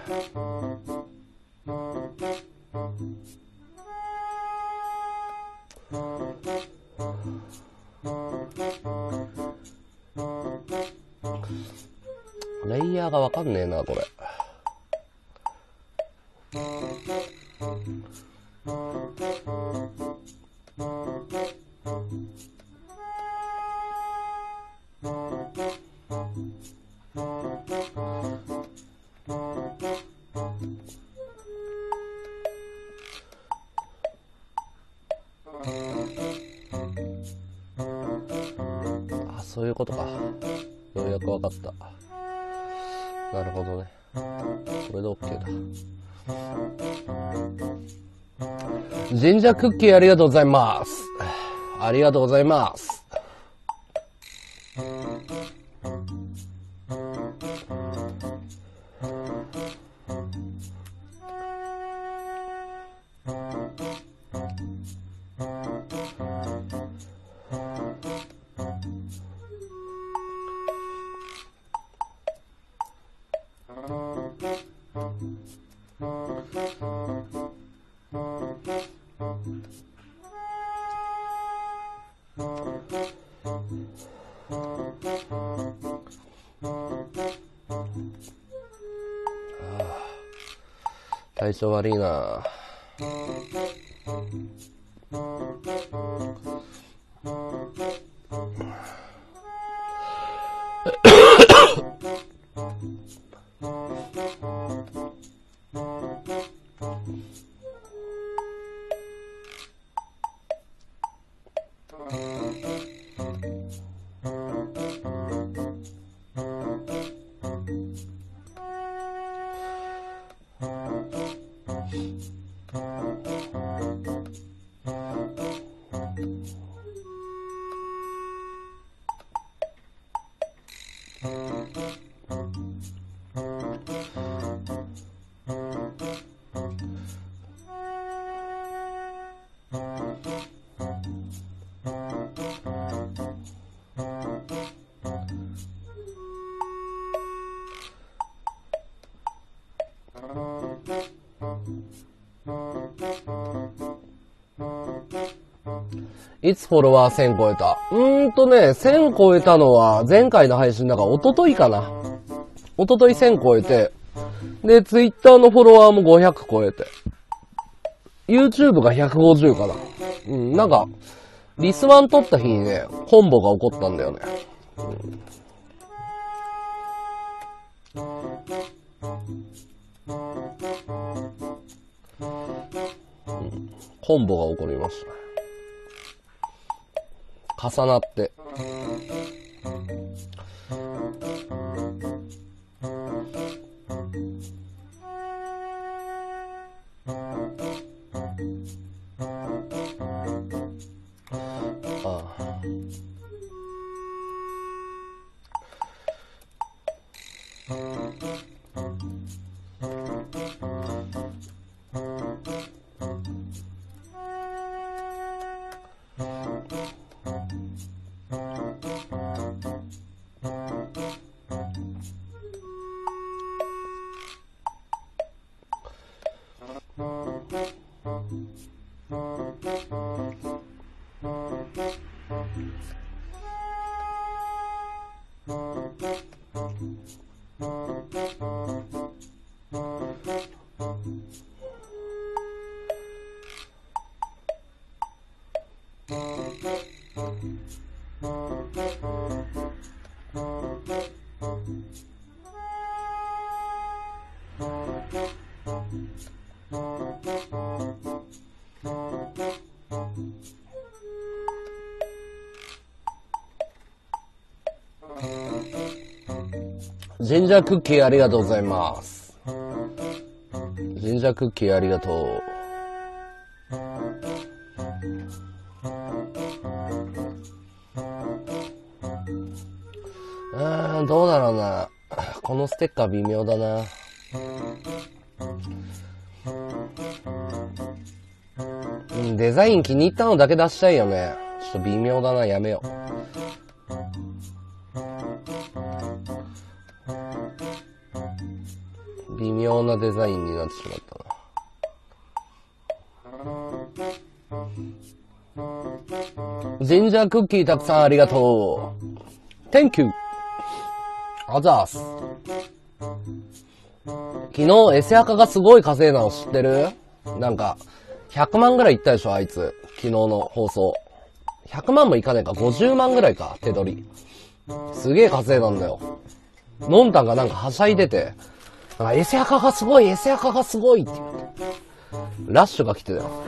レイヤーがわかんねえな、これ。あ、そういうことか。ようやくわかった。なるほどね。これで OK だ。神社クッキーありがとうございます。ありがとうございます。体調悪いな。いつフォロワー1000超えた1000超えたのは前回の配信だから一昨日かな。一昨日1000超えて、で、ツイッターのフォロワーも500超えて、YouTube が150かな。なんか、リスワン取った日にね、コンボが起こったんだよね。コンボが起こりました。重なって。ジンジャークッキーありがとうございます。ジンジャークッキーありがとう。どうだろうな。このステッカー微妙だな。デザイン気に入ったのだけ出したいよね。 ちょっと微妙だな、やめよう。微妙なデザインになってしまったな。ジンジャークッキーたくさんありがとう。Thank you! あざーす。昨日、エセアカがすごい稼いだの知ってる？なんか、100万ぐらいいったでしょ、あいつ。昨日の放送。100万もいかねえか、50万ぐらいか、手取り。すげえ稼いだんだよ。のんたんがなんかはしゃいでて、なんかエセアカがすごい、エセアカがすごいって言って。ラッシュが来てたよ。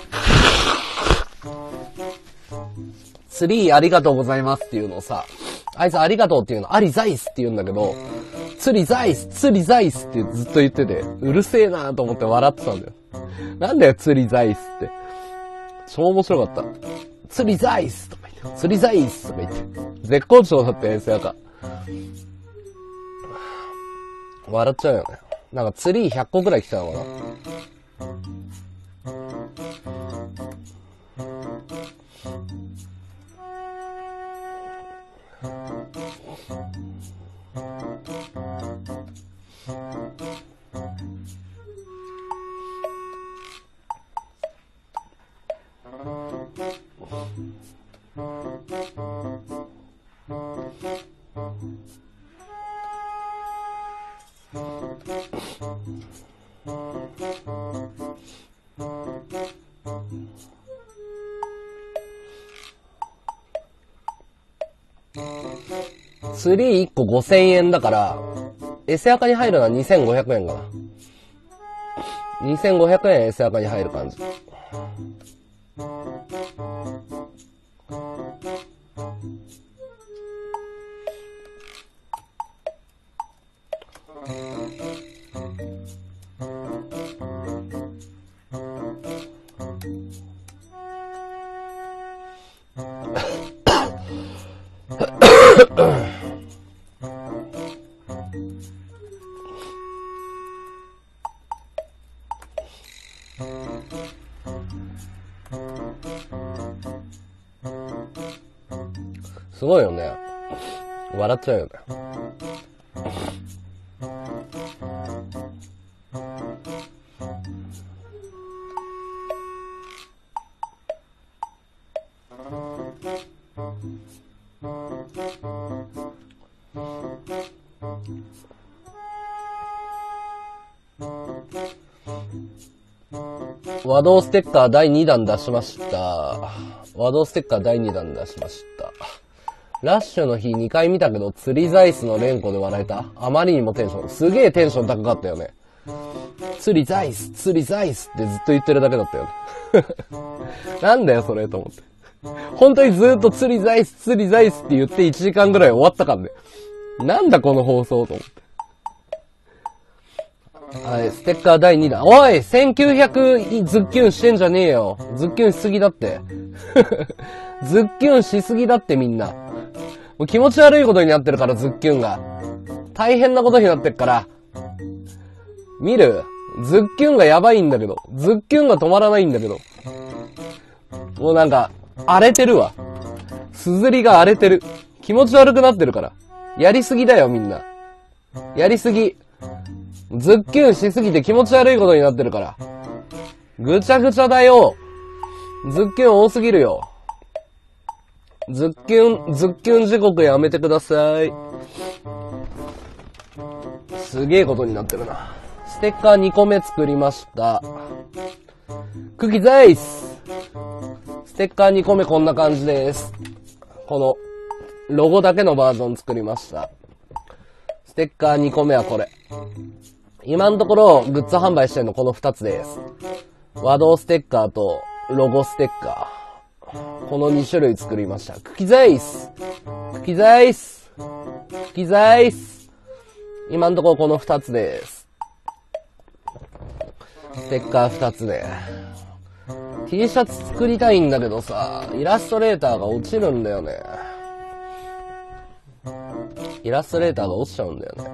ツリーありがとうございますっていうのをさ、あいつありがとうっていうの、ありザイスって言うんだけど、ツリザイス、ツリザイスってずっと言ってて、うるせえなーと思って笑ってたんだよ。なんだよ、ツリザイスって。超面白かった。ツリザイスとか言って、ツリザイスとか言って。絶好調だったよ、エセアカ。笑っちゃうよね。なんかツリー100個くらい来たのかな。ツリー1個5000円だから、エセアカに入るのは2500円かな。2500円エセアカに入る感じ。すごいよね。笑っちゃうよね。和道ステッカー第2弾出しました。和道ステッカー第2弾出しました。ラッシュの日2回見たけど、釣りザイスの連呼で笑えた。あまりにもテンション、すげえテンション高かったよね。釣りザイス、釣りザイスってずっと言ってるだけだったよね。なんだよそれと思って。本当にずっと釣りザイス、釣りザイスって言って1時間ぐらい終わったからね。なんだこの放送と思って。はい、ステッカー第2弾。おい !1900 ズッキュンしてんじゃねえよ。ズッキュンしすぎだって。ズッキュンしすぎだってみんな。もう気持ち悪いことになってるからズッキュンが。大変なことになってるから。見る？ズッキュンがやばいんだけど。ズッキュンが止まらないんだけど。もうなんか、荒れてるわ。すずりが荒れてる。気持ち悪くなってるから。やりすぎだよみんな。やりすぎ。ズッキュンしすぎて気持ち悪いことになってるから。ぐちゃぐちゃだよ。ズッキュン多すぎるよ。ズッキュン時刻やめてください。すげえことになってるな。ステッカー2個目作りました。クッキーザイス。ステッカー2個目こんな感じです。このロゴだけのバージョン作りました。ステッカー2個目はこれ。今のところグッズ販売してるのこの2つです。和道ステッカーとロゴステッカー。この2種類作りました。クキザイスクキザイスクキザイス今のところこの2つです。ステッカー2つで。T シャツ作りたいんだけどさ、イラストレーターが落ちるんだよね。イラストレーターが落ちちゃうんだよね。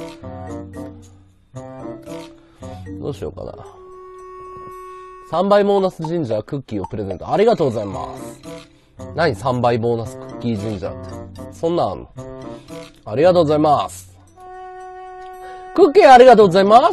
どうしようかな。3倍ボーナスジンジャークッキーをプレゼント。ありがとうございます。 何3倍ボーナスクッキージンジャーって。そんなんあんの？ありがとうございます。クッキーありがとうございます。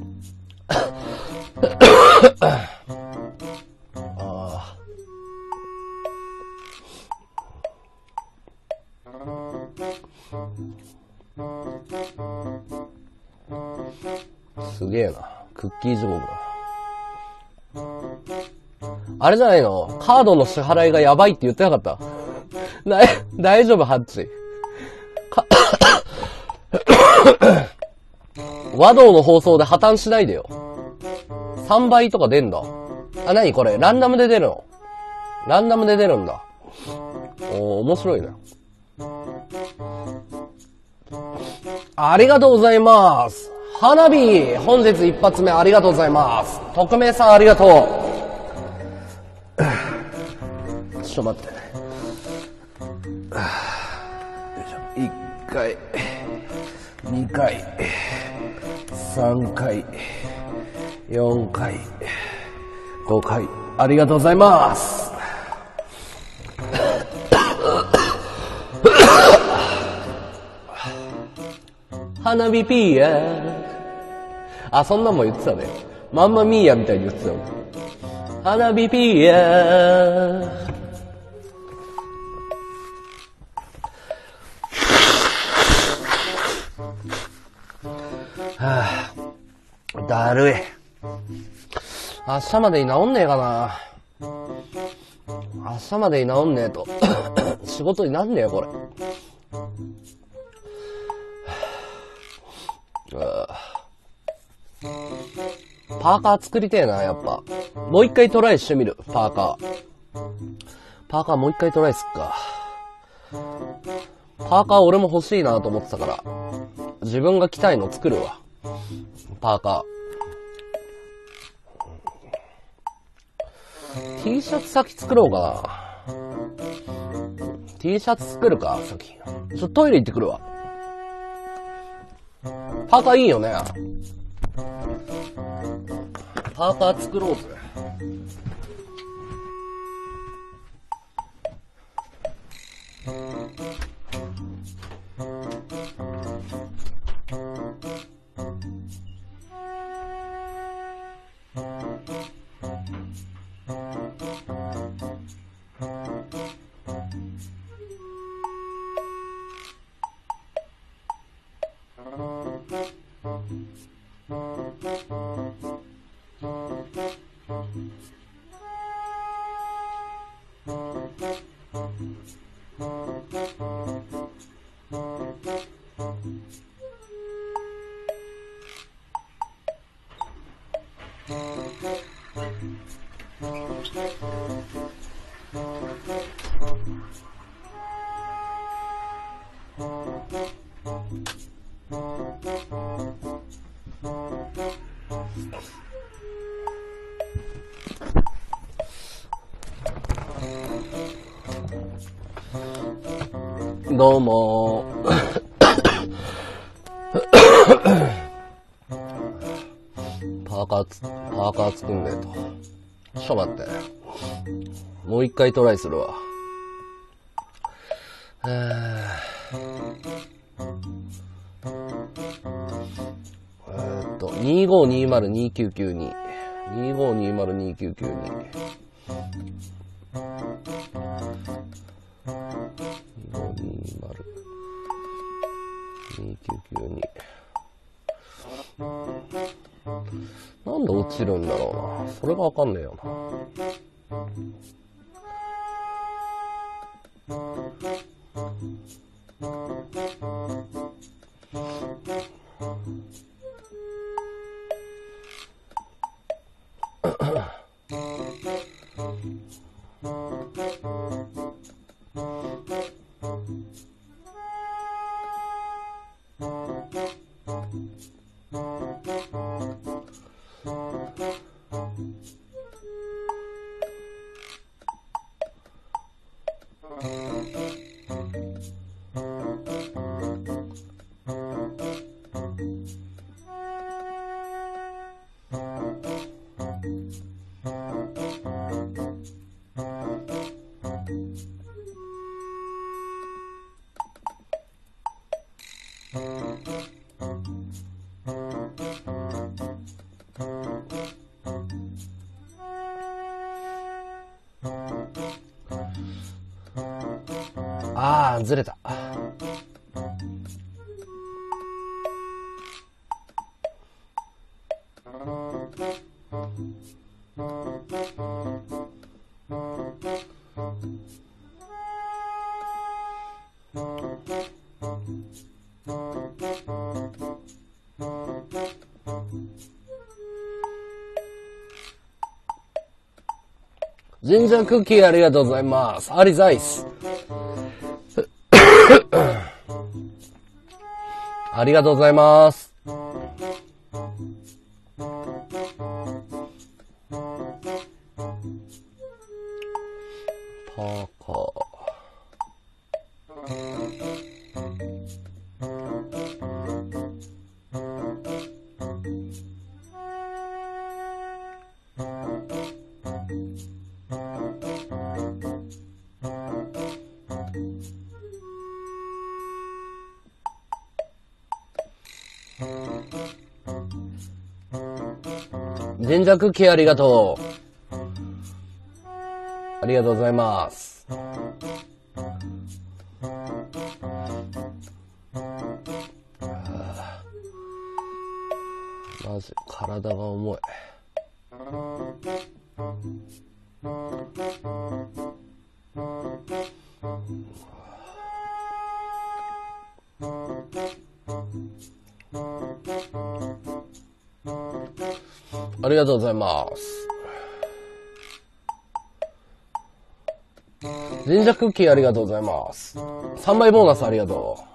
すげえな。クッキー地獄だ。あれじゃないの？カードの支払いがやばいって言ってなかった？大丈夫、ハッチ。和道の放送で破綻しないでよ。3倍とか出んだ。あ、なにこれ？ランダムで出るの？ランダムで出るんだ。面白いな。ありがとうございます。花火、本日一発目ありがとうございます。匿名さんありがとう。ちょっと待って。1回、2回、3回、4回、5回、ありがとうございます。花火ピーヤ。あ、そんなんも言ってたね。マンマミーヤみたいに言ってたの。花火ピーヤ。はぁ、だるい。明日までに治んねえかな。明日までに治んねえと仕事になんねえよこれ。パーカー作りてえな、やっぱ。もう一回トライしてみる、パーカー。パーカーもう一回トライすっか。パーカー俺も欲しいなと思ってたから、自分が着たいの作るわ。パーカー。T シャツ先作ろうかな。T シャツ作るか、先。トイレ行ってくるわ。パーカーいいよね。パーカー作ろうぜ。どうもパーカー作んねえと。ちょっと待って。もう一回トライするわ。25202992。25202992。2992。なんで落ちるんだろうな。それがわかんねえよな。 あ、ずれた。ジンジャークッキーありがとうございます。アリザイス。ありがとうございます。パーカー。ジンジャークッキーありがとう。ありがとうございます。マジ体が重い。ありがとうございます。ジンジャークッキーありがとうございます。3倍ボーナスありがとう。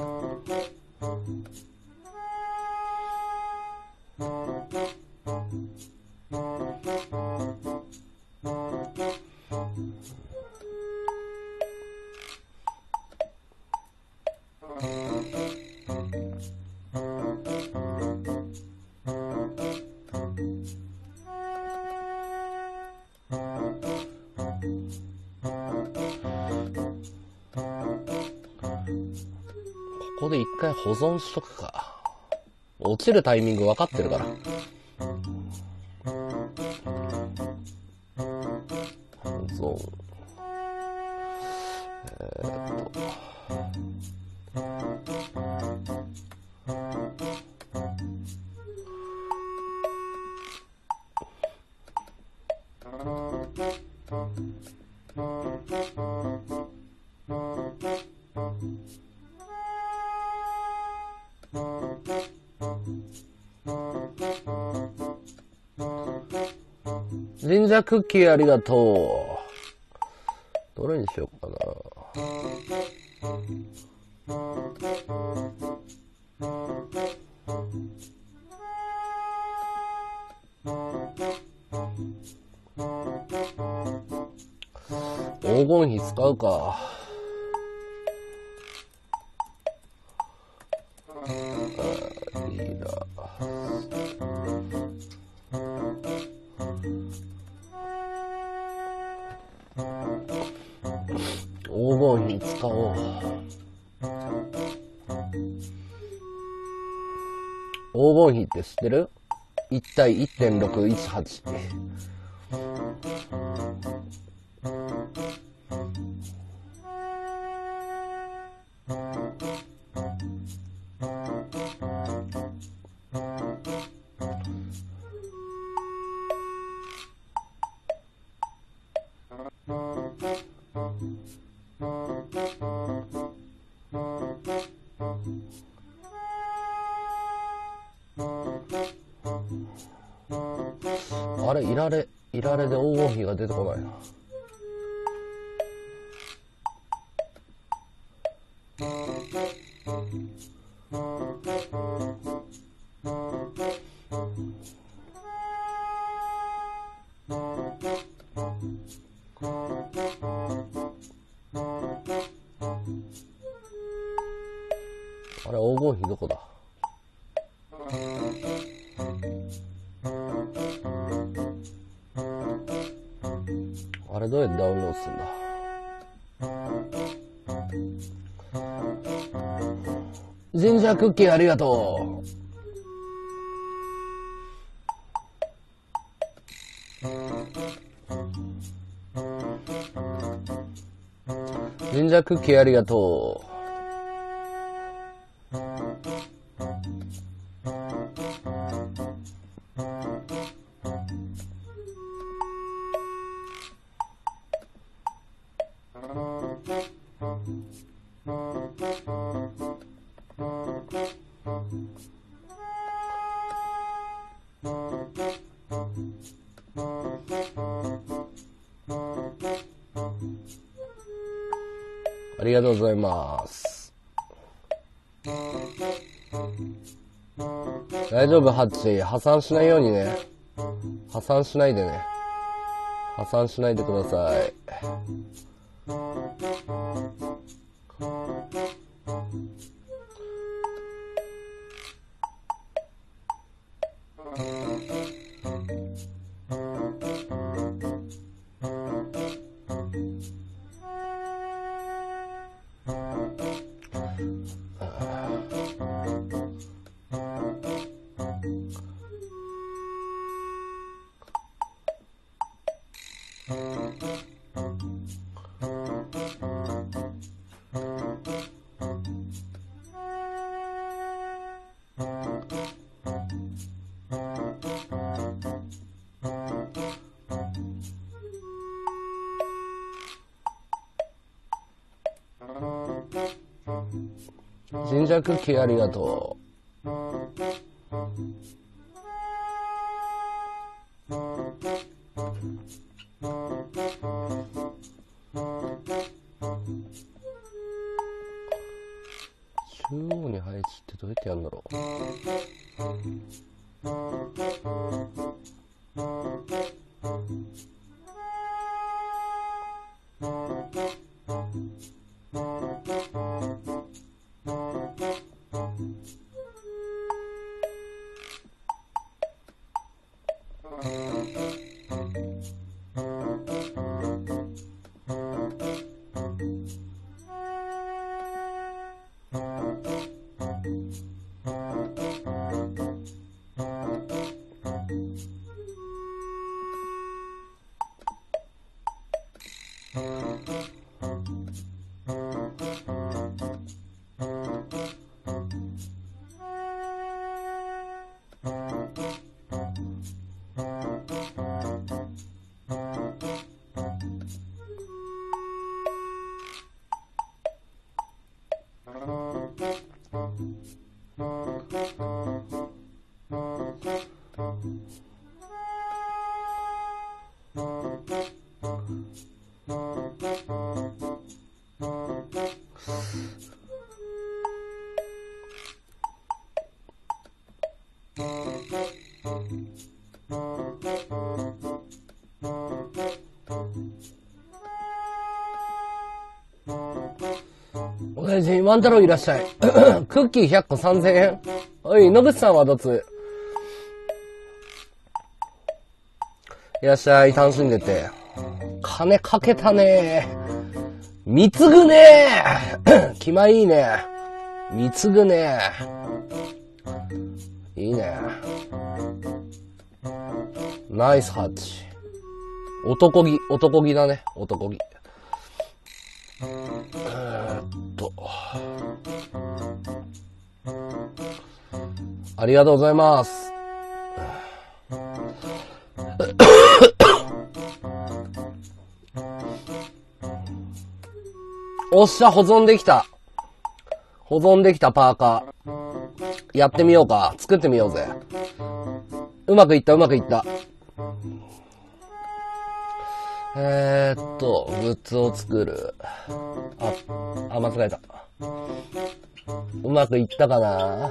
ここで一回保存しとくか。落ちるタイミング分かってるから。保存。ジンジャークッキーありがとう。どれにしようかな。黄金比使うか。いいな。黄金比使おう。黄金比って知ってる？ 1 対 1.618。あれ、いられで黄金比が出てこないな。あれ、黄金比どこだ？あれどうやってダウンロードするんだ？ジンジャークッキーありがとう。 ジンジャークッキーありがとう。ありがとうございます。大丈夫、ハッチ。破産しないようにね。破産しないでね。破産しないでください。ジンジャークッキーありがとう。中央に配置ってどうやってやるんだろう。お大臣、万太郎いらっしゃい。クッキー100個3000円。おい、野口さんはどつ。いらっしゃい、楽しんでて。金かけたね。貢ぐね。気前いいね。貢ぐね。いいね。ナイスハッチ。男気だね、男気。ありがとうございます。おっしゃ、保存できた。保存できたパーカー。やってみようか。作ってみようぜ。うまくいった、うまくいった。グッズを作る。間違えた。うまくいったかな？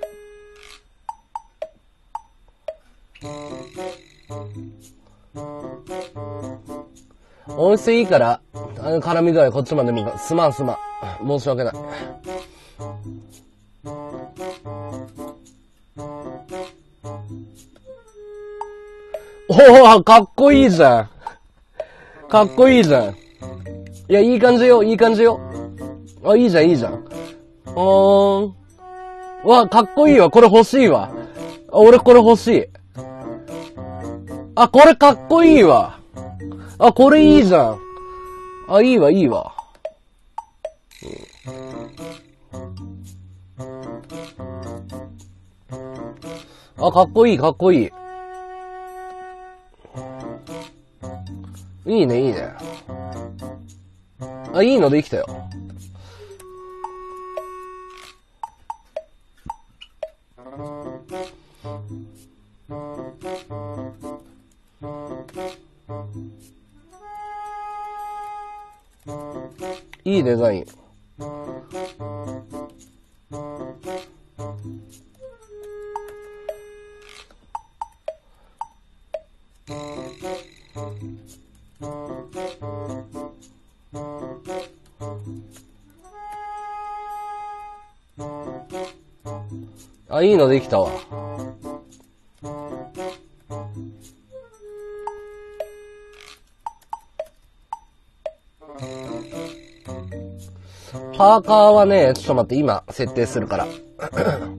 音質いいから、絡み具合こっちまでもすまん。申し訳ない。おー、かっこいいじゃん。かっこいいじゃん。いや、いい感じよ、いい感じよ。あ、いいじゃん、いいじゃん。わ、かっこいいわ、これ欲しいわ。俺これ欲しい。あ、これかっこいいわ。あ、これいいじゃん。あ、いいわ。 あ、かっこいい、かっこいい。いいね、いいね。あ、いいのできたよ。いいデザイン。あ、いいのできたわ。パーカーはね、ちょっと待って、今、設定するから。ちょっと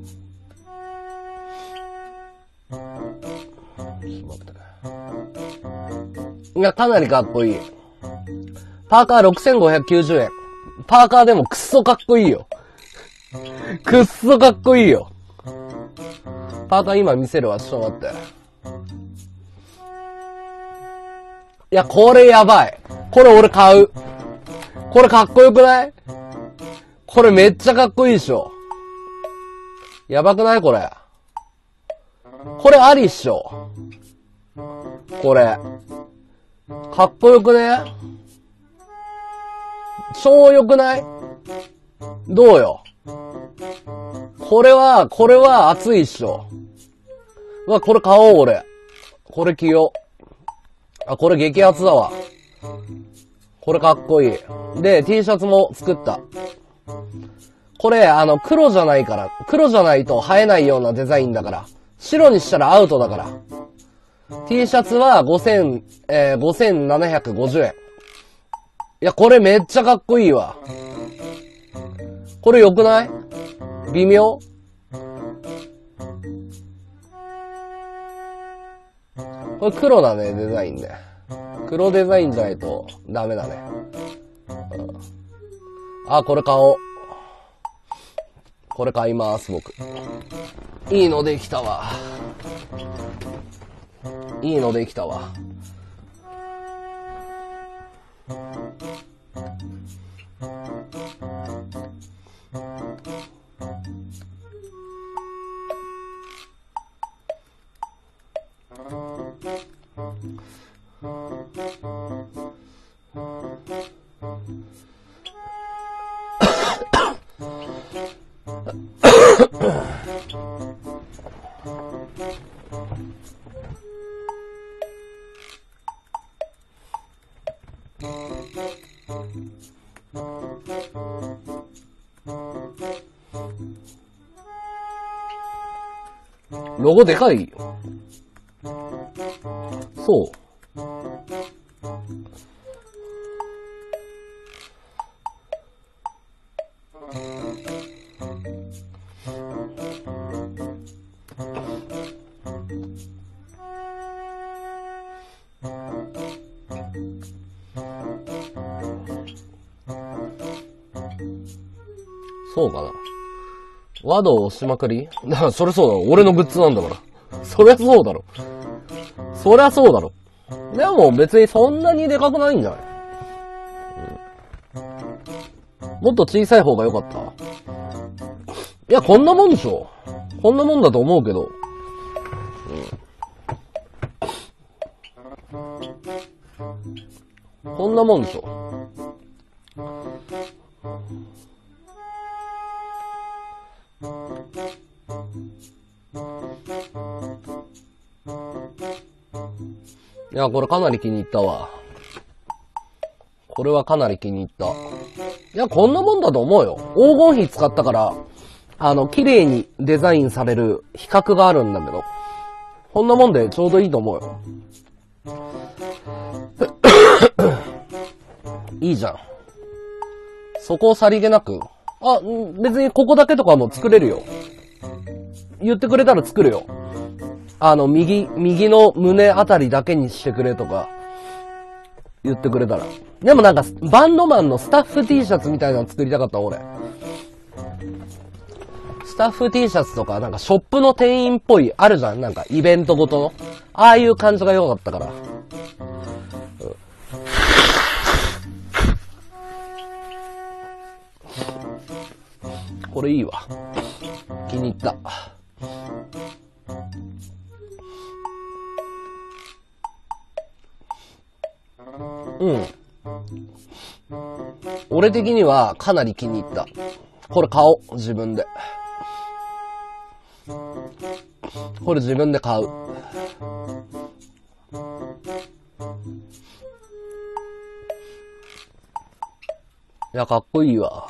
待って。いや、かなりかっこいい。パーカー6590円。パーカーでもくっそかっこいいよ。くっそかっこいいよ。パーカー今見せるわ、ちょっと待って。いや、これやばい。これ俺買う。これかっこよくない？これめっちゃかっこいいでしょ。やばくないこれ。これありっしょ。これ。かっこよくね？超よくない？どうよ。これは熱いっしょ。うわ、これ買おう俺。これ着よう。あ、これ激アツだわ。これかっこいい。で、T シャツも作った。これ、黒じゃないから、黒じゃないと映えないようなデザインだから、白にしたらアウトだから。T シャツは5750円。いや、これめっちゃかっこいいわ。これ良くない？微妙？これ黒だね、デザインで。黒デザインじゃないとダメだね。あ、これ買おう。これ買います、僕。いいのできたわ。いいのできたわ。ロゴでかいよ。そう。そうかな。和道押しまくり？だからそれそうだろ。俺のグッズなんだから。そりゃそうだろ。そりゃそうだろ。でも別にそんなにでかくないんじゃない？もっと小さい方が良かった？いや、こんなもんでしょ。こんなもんだと思うけど。こんなもんでしょ。いや、これかなり気に入ったわ。これはかなり気に入った。いや、こんなもんだと思うよ。黄金比使ったから、綺麗にデザインされる比較があるんだけど、こんなもんでちょうどいいと思うよ。いいじゃん。そこをさりげなく。あ、別にここだけとかも作れるよ。言ってくれたら作るよ。右の胸あたりだけにしてくれとか。 言ってくれたら。でもなんか、バンドマンのスタッフ T シャツみたいなの作りたかった俺。スタッフ T シャツとか、なんかショップの店員っぽい、あるじゃん。なんかイベントごとの。ああいう感じが良かったから。これいいわ。気に入った。うん。俺的にはかなり気に入った。これ買おう。自分で。これ自分で買う。いや、かっこいいわ。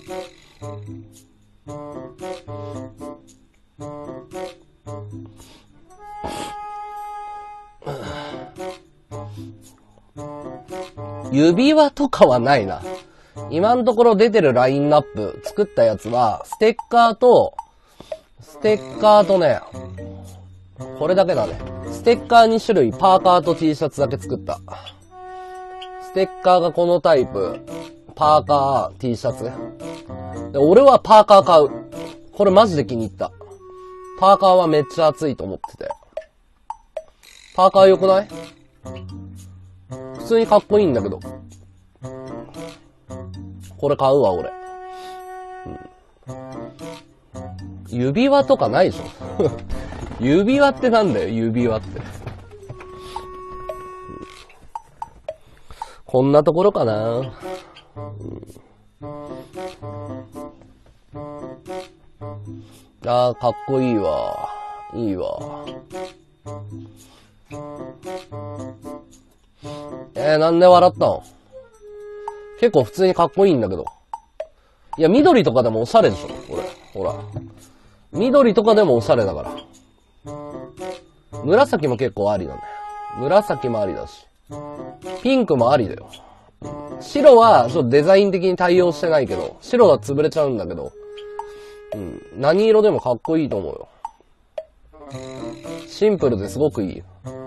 指輪とかはないな。今のところ出てるラインナップ、作ったやつは、ステッカーとね、これだけだね。ステッカー2種類、パーカーと T シャツだけ作った。ステッカーがこのタイプ、パーカー、T シャツ。で、俺はパーカー買う。これマジで気に入った。パーカーはめっちゃ熱いと思ってて。パーカー良くない？普通にかっこいいんだけど。これ買うわ、俺。指輪とかないでしょ指輪ってなんだよ、指輪って。こんなところかな。あー、かっこいいわ。いいわ。なんで笑ったの？結構普通にかっこいいんだけど。いや、緑とかでもおしゃれでしょ、これ。ほら。緑とかでもおしゃれだから。紫も結構ありなんだよ。紫もありだし。ピンクもありだよ。白は、ちょっとデザイン的に対応してないけど、白は潰れちゃうんだけど、何色でもかっこいいと思うよ。シンプルですごくいい。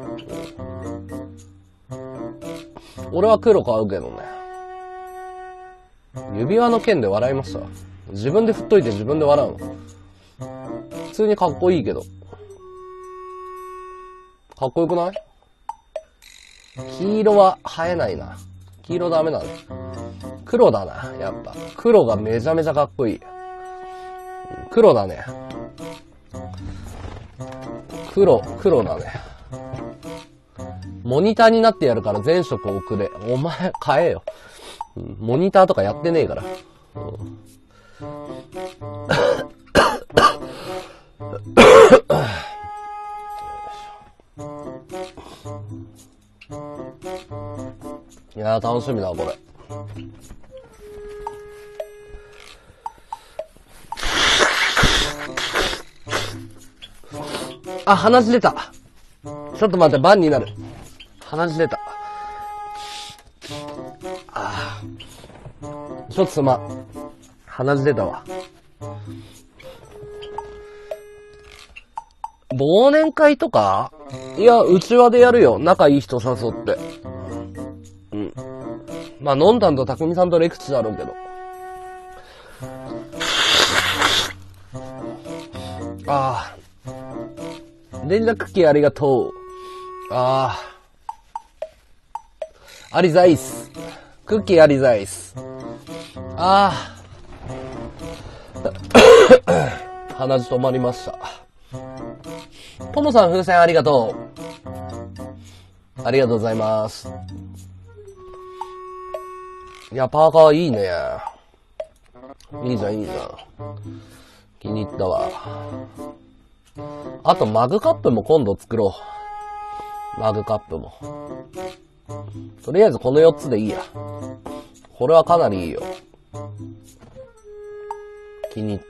俺は黒買うけどね。指輪の件で笑いました。自分で振っといて自分で笑うの。普通にかっこいいけど。かっこよくない？黄色は生えないな。黄色ダメだね。黒だな、やっぱ。黒がめちゃめちゃかっこいい。黒だね。黒だね。モニターになってやるから全色送れ。お前、買えよ。モニターとかやってねえから。いやー、楽しみだ、これ。あ、鼻血出た。ちょっと待って、番になる。鼻血出た。ちょっとすまん。鼻血出たわ。忘年会とか？いや、うちわでやるよ。仲いい人誘って。まあ、のんたんとたくみさんとレクチだろうけど。ああ。電車クッキーありがとう。ああ。ありざいす。クッキーありざいす。ああ。鼻血止まりました。ともさん風船ありがとう。ありがとうございます。いや、パーカーいいね。いいじゃん、いいじゃん。気に入ったわ。あと、マグカップも今度作ろう。マグカップも。とりあえずこの4つでいいや。これはかなりいいよ。気に入った。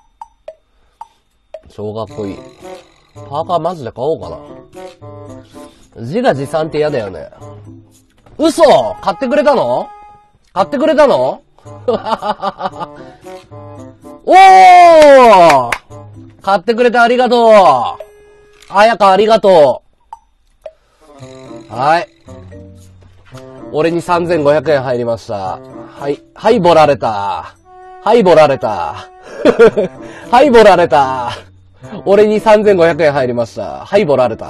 超かっこいい。パーカーマジで買おうかな。自画自賛って嫌だよね。嘘！買ってくれたの？買ってくれたの？おー！買ってくれてありがとう。あやかありがとう。はい。 俺に3500円入りました。はい。はい、ボられた。はい、ボられた。はい、ボられた。俺に3500円入りました。はい、ボられた。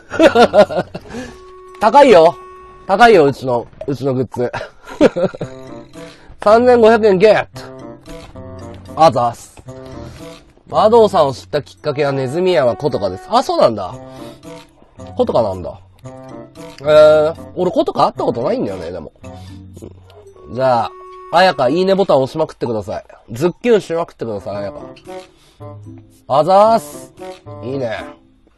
高いよ。高いよ、うちのグッズ。3500円ゲット。あざーす。和道さんを知ったきっかけはネズミ山コトカです。あ、そうなんだ。コトカなんだ。俺コトカ会ったことないんだよね、でも。じゃあ、あやか、いいねボタン押しまくってください。ズッキュンしまくってください、あやか。あざーす。いいね。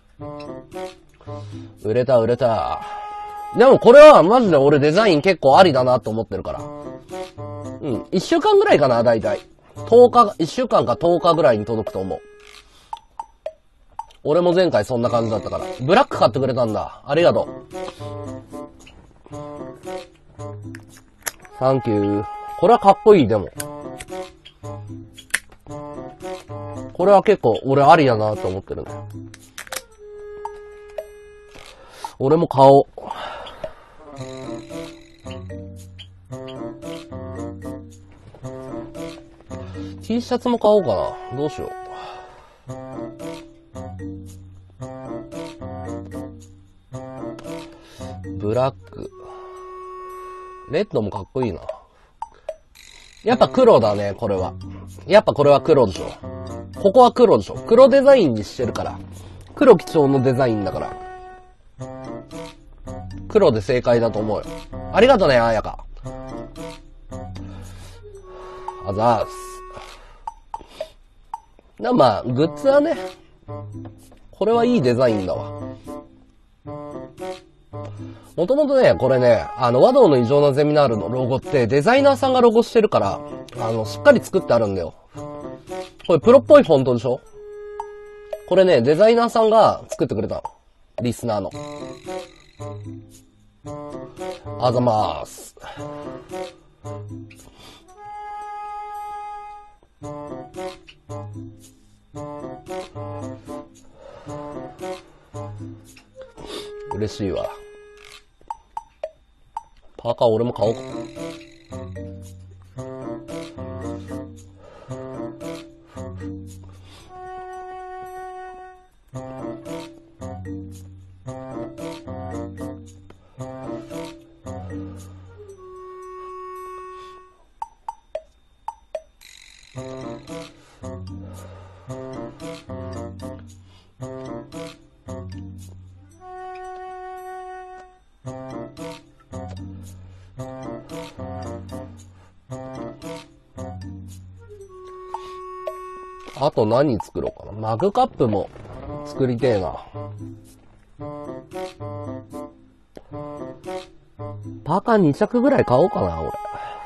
売れた。でもこれはマジで俺デザイン結構ありだなと思ってるから。1週間ぐらいかな、だいたい。1週間か10日ぐらいに届くと思う。俺も前回そんな感じだったから。ブラック買ってくれたんだ。ありがとう。サンキュー。これはかっこいい、でも。これは結構俺ありだなと思ってるね。俺も買おう。T シャツも買おうかな。どうしよう。ブラック。レッドもかっこいいな。やっぱ黒だね、これは。やっぱこれは黒でしょ。ここは黒でしょ。黒デザインにしてるから。黒基調のデザインだから。黒で正解だと思うよ。ありがとね、あやか。あざーす。まあ、グッズはね、これはいいデザインだわ。もともとね、これね、和道の異常なゼミナールのロゴってデザイナーさんがロゴしてるから、しっかり作ってあるんだよ。これプロっぽいフォントでしょ？これね、デザイナーさんが作ってくれたの。リスナーの。あざまーす。嬉しいわ。パーカー俺も買おうか。あと何作ろうかな。マグカップも作りてえな。パーカー2着ぐらい買おうかな、俺。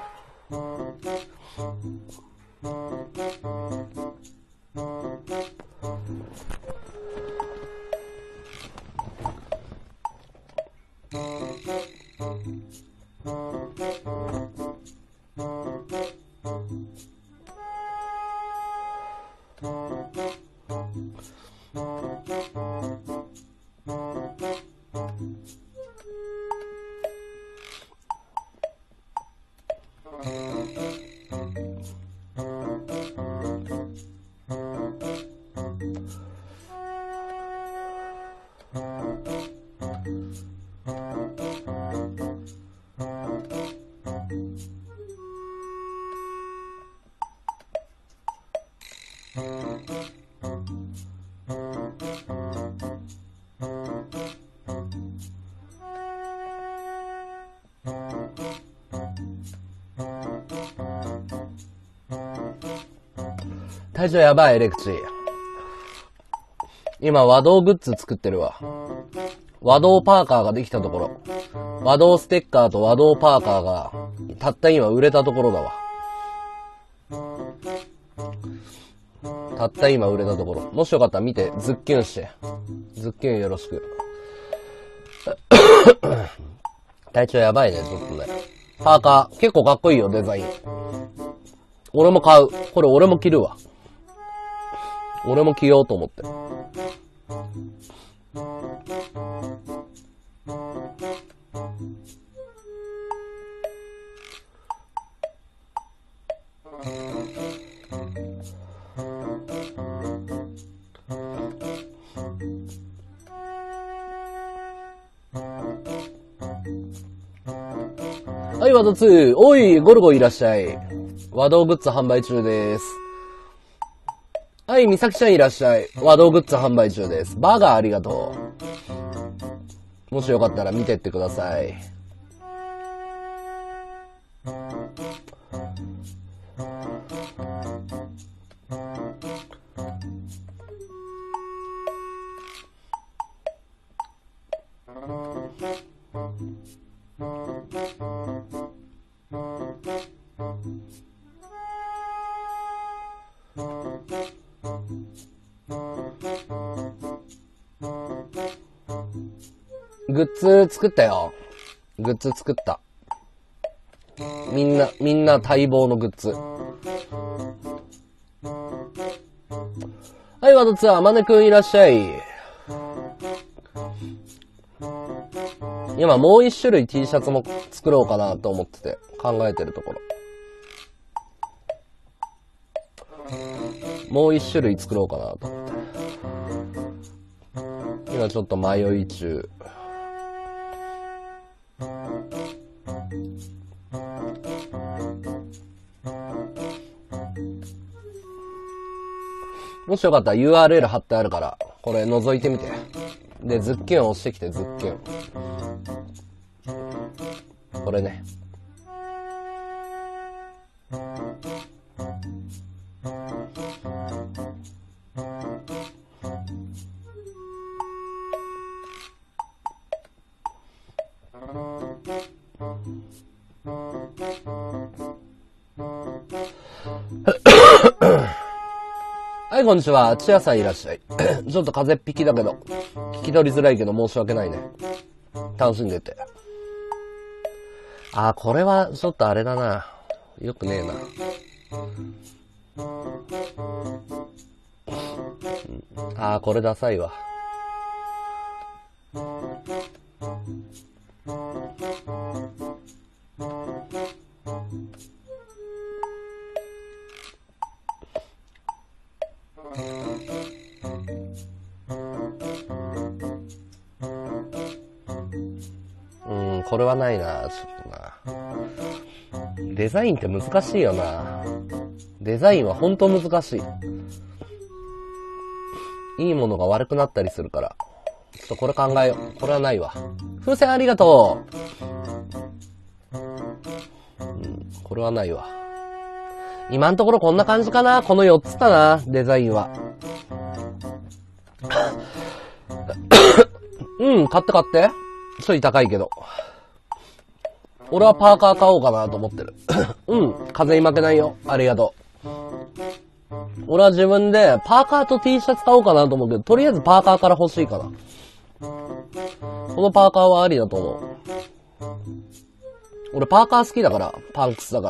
体調やばい、レクチ。今、和道グッズ作ってるわ。和道パーカーができたところ。和道ステッカーと和道パーカーが、たった今売れたところだわ。たった今売れたところ。もしよかったら見て、ズッキュンして。ズッキュンよろしく。体調やばいね、ちょっとね。パーカー、結構かっこいいよ、デザイン。俺も買う。これ俺も着るわ。俺も着ようと思って。 はい、ワード2。おい、ゴルゴいらっしゃい。和道グッズ販売中です。はい、みさきちゃんいらっしゃい。和道グッズ販売中です。バーガーありがとう。もしよかったら見てってください。グッズ作ったよ。グッズ作った。みんな待望のグッズ。はい、ワード2、あまねくんいらっしゃい。今もう一種類 T シャツも作ろうかなと思ってて考えてるところ。もう一種類作ろうかなと思って。今ちょっと迷い中。もしよかったら URL 貼ってあるから、これ覗いてみて。で、ズッキュン押してきて、ズッキュン。これね。はい、こんにちは。チアさんいらっしゃい。ちょっと風邪っ引きだけど、聞き取りづらいけど申し訳ないね。楽しんでて。あー、これはちょっとあれだな。よくねえな。あー、これダサいわ。これはないな、ちょっとな。デザインって難しいよな。デザインはほんと難しい。いいものが悪くなったりするから。ちょっとこれ考えよう。これはないわ。風船ありがとう。これはないわ。今のところこんな感じかな。この4つだな、デザインは。買って。ちょい高いけど。俺はパーカー買おうかなと思ってる。風に負けないよ。ありがとう。俺は自分でパーカーと T シャツ買おうかなと思うけど、とりあえずパーカーから欲しいかな。このパーカーはありだと思う。俺パーカー好きだから、パンクスだから。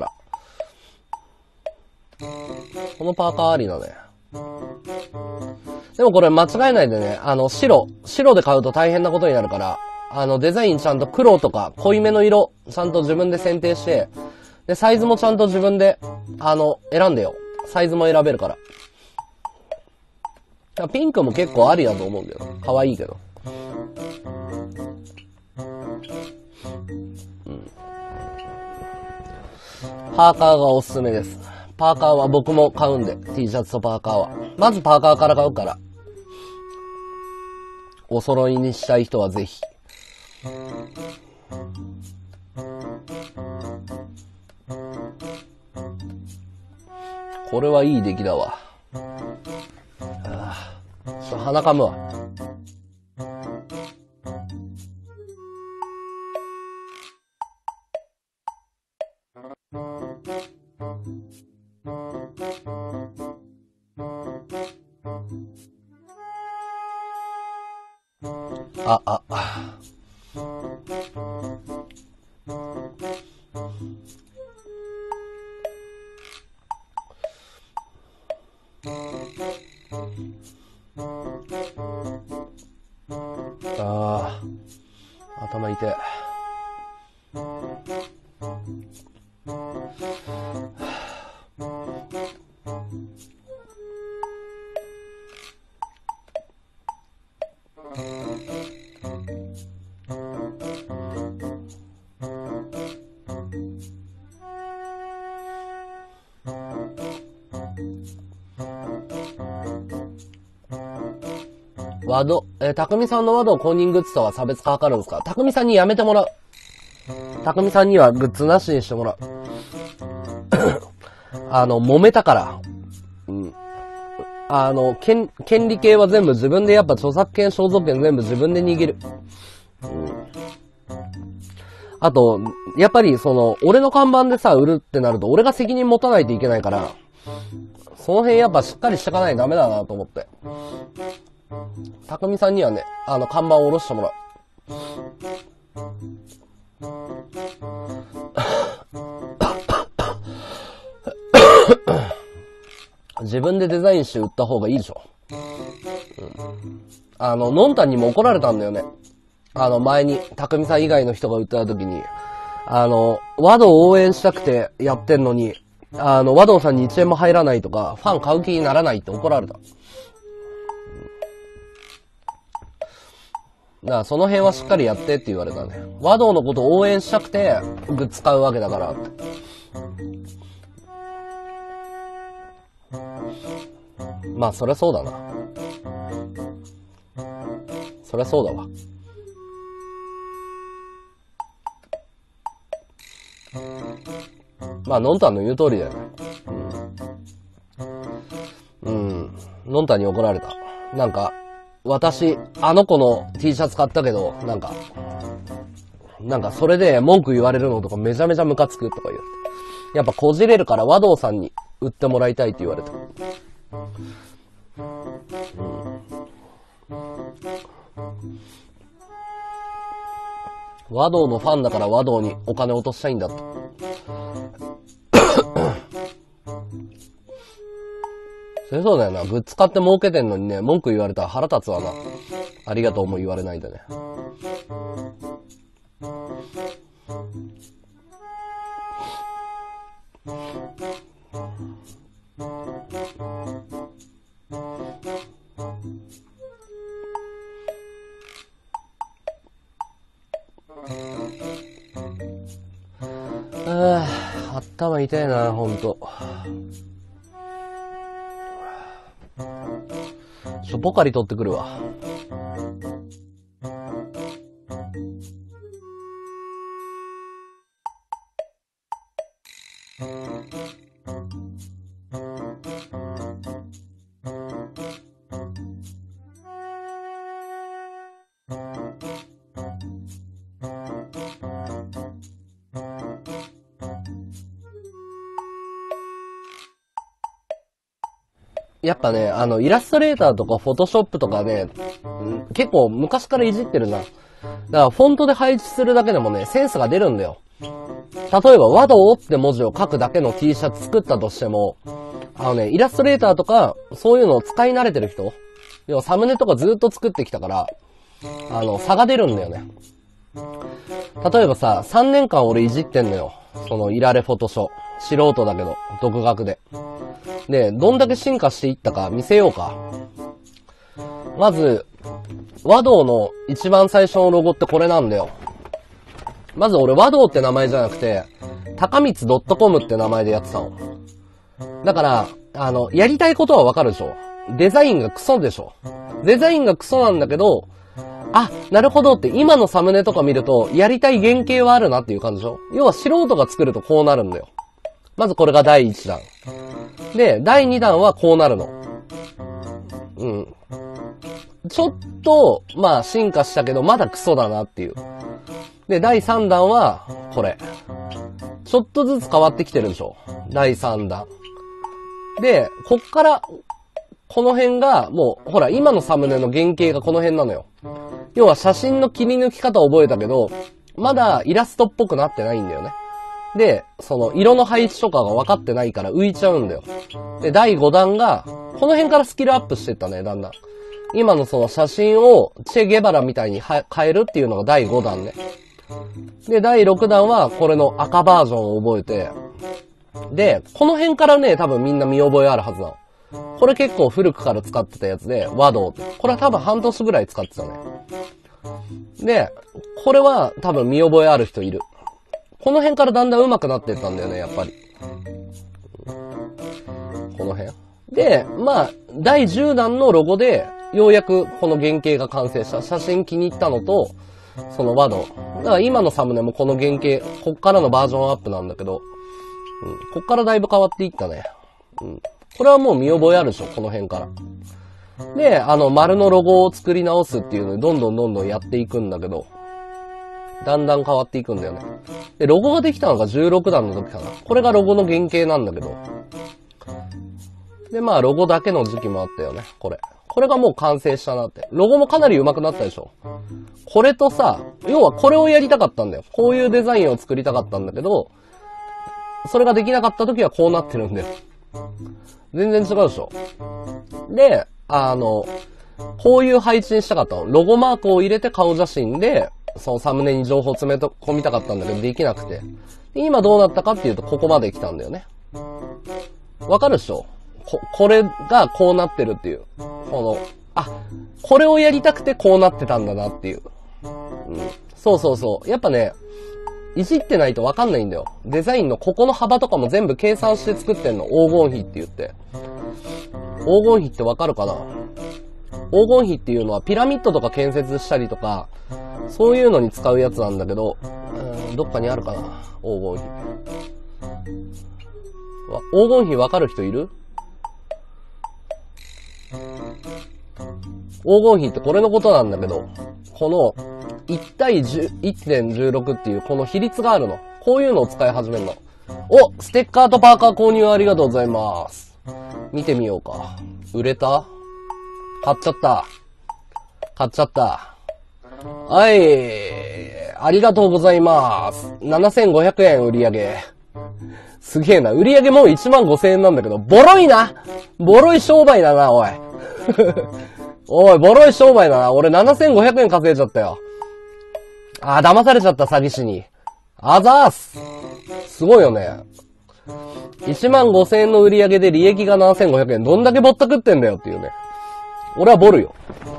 このパーカーありだね。でもこれ間違えないでね、白で買うと大変なことになるから、デザインちゃんと黒とか濃いめの色、ちゃんと自分で選定して、で、サイズもちゃんと自分で、選んでよ。サイズも選べるから。ピンクも結構ありだと思うけど。可愛いけど。パーカーがおすすめです。パーカーは僕も買うんで、T シャツとパーカーは。まずパーカーから買うから。お揃いにしたい人はぜひ。これはいい出来だわ。ちょっと鼻かむわ。頭痛い。 匠さんの和道公認グッズとは差別化図るんですか？匠さんにやめてもらう。匠さんにはグッズなしにしてもらう。揉めたから。うん。権利系は全部自分でやっぱ著作権、肖像権全部自分で握る。うん。あと、やっぱり俺の看板でさ、売るってなると、俺が責任持たないといけないから、その辺やっぱしっかりしてかないとダメだなと思って。匠さんにはね、看板を下ろしてもらう。自分でデザインして売った方がいいでしょ。うん。のんたんにも怒られたんだよね。前に、匠さん以外の人が売った時に、和道を応援したくてやってんのに、和道さんに1円も入らないとか、ファン買う気にならないって怒られた。だからその辺はしっかりやってって言われたね。和道のことを応援したくて、グッズ買うわけだからって。まあ、そりゃそうだな。そりゃそうだわ。まあ、のんたんの言う通りだよね。うん。のんたんに怒られた。なんか、私、あの子の T シャツ買ったけど、なんかそれで文句言われるのとかめちゃめちゃムカつくとか言う。やっぱこじれるから和道さんに売ってもらいたいって言われた。和道のファンだから和道にお金落としたいんだって。そりゃそうだよな。グッズ買って儲けてんのにね、文句言われたら腹立つわな。ありがとうも言われないでね。頭痛いな、ほんと。ポカリ取ってくるわ。やっぱね、イラストレーターとかフォトショップとかね、結構昔からいじってるな。だからフォントで配置するだけでもね、センスが出るんだよ。例えば、和道って文字を書くだけの T シャツ作ったとしても、イラストレーターとか、そういうのを使い慣れてる人、要はサムネとかずっと作ってきたから、差が出るんだよね。例えばさ、3年間俺いじってんのよ。イラレフォトショ。素人だけど、独学で。で、どんだけ進化していったか見せようか。まず、和道の一番最初のロゴってこれなんだよ。まず俺和道って名前じゃなくて、高光 .com って名前でやってたの。だから、やりたいことはわかるでしょ。デザインがクソでしょ。デザインがクソなんだけど、あ、なるほどって今のサムネとか見ると、やりたい原型はあるなっていう感じでしょ。要は素人が作るとこうなるんだよ。まずこれが第1弾。で、第2弾はこうなるの。うん。ちょっと、まあ進化したけど、まだクソだなっていう。で、第3弾は、これ。ちょっとずつ変わってきてるでしょ。第3弾。で、こっから、この辺が、もう、ほら、今のサムネの原型がこの辺なのよ。要は写真の切り抜き方を覚えたけど、まだイラストっぽくなってないんだよね。で、色の配置とかが分かってないから浮いちゃうんだよ。で、第5弾が、この辺からスキルアップしてったね、だんだん。今の写真をチェゲバラみたいに変えるっていうのが第5弾ね。で、第6弾はこれの赤バージョンを覚えて、で、この辺からね、多分みんな見覚えあるはずなの。これ結構古くから使ってたやつで、和道って。これは多分半年ぐらい使ってたね。で、これは多分見覚えある人いる。この辺からだんだん上手くなってったんだよね、やっぱり。この辺。で、まあ、第10弾のロゴで、 ようやくこの原型が完成した。写真気に入ったのと、そのワド。だから今のサムネもこの原型、こっからのバージョンアップなんだけど、こっからだいぶ変わっていったね。これはもう見覚えあるでしょ、この辺から。で、丸のロゴを作り直すっていうので、どんどんやっていくんだけど、だんだん変わっていくんだよね。で、ロゴができたのが16段の時かな。これがロゴの原型なんだけど。で、まあ、ロゴだけの時期もあったよね、これ。これがもう完成したなって。ロゴもかなり上手くなったでしょ。これとさ、要はこれをやりたかったんだよ。こういうデザインを作りたかったんだけど、それができなかった時はこうなってるんだよ。全然違うでしょ。で、こういう配置にしたかったの。ロゴマークを入れて顔写真で、そのサムネに情報を詰め込みたかったんだけど、できなくて。で今どうなったかっていうと、ここまで来たんだよね。わかるでしょ？これがこうなってるっていう。これをやりたくてこうなってたんだなっていう。そう。やっぱね、いじってないとわかんないんだよ。デザインのここの幅とかも全部計算して作ってんの。黄金比って言って。黄金比ってわかるかな？黄金比っていうのはピラミッドとか建設したりとか、そういうのに使うやつなんだけど、どっかにあるかな？黄金比。黄金比わかる人いる？黄金比ってこれのことなんだけど、この1対 1.16 っていうこの比率があるの。こういうのを使い始めるの。ステッカーとパーカー購入ありがとうございます。見てみようか。売れた？買っちゃった。はい。ありがとうございます。7500円売り上げ。すげえな。売り上げもう15000円なんだけど、ボロいな！ボロい商売だな、おい。おい、ボロい商売だな。俺7500円稼いじゃったよ。騙されちゃった、詐欺師に。あざーす。すごいよね。15000円の売り上げで利益が7500円。どんだけぼったくってんだよっていうね。俺はボルよ。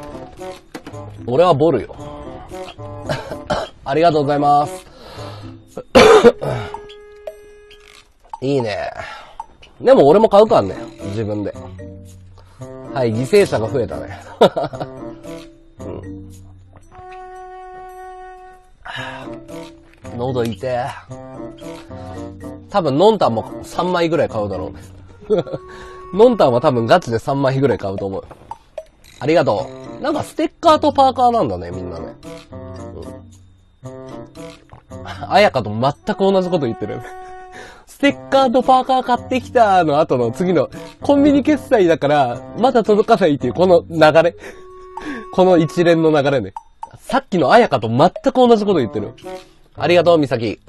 ありがとうございます。いいね。でも俺も買うからね。自分で。はい、犠牲者が増えたね。喉痛え。多分ノンタンも3枚ぐらい買うだろうね。ノンタンは多分ガチで3枚ぐらい買うと思う。ありがとう。なんかステッカーとパーカーなんだね、みんなね。あやかと全く同じこと言ってるよね。ステッカーとパーカー買ってきたの後の次のコンビニ決済だからまだ届かないっていうこの流れ。この一連の流れね。さっきのあやかと全く同じこと言ってる。ありがとう、みさき。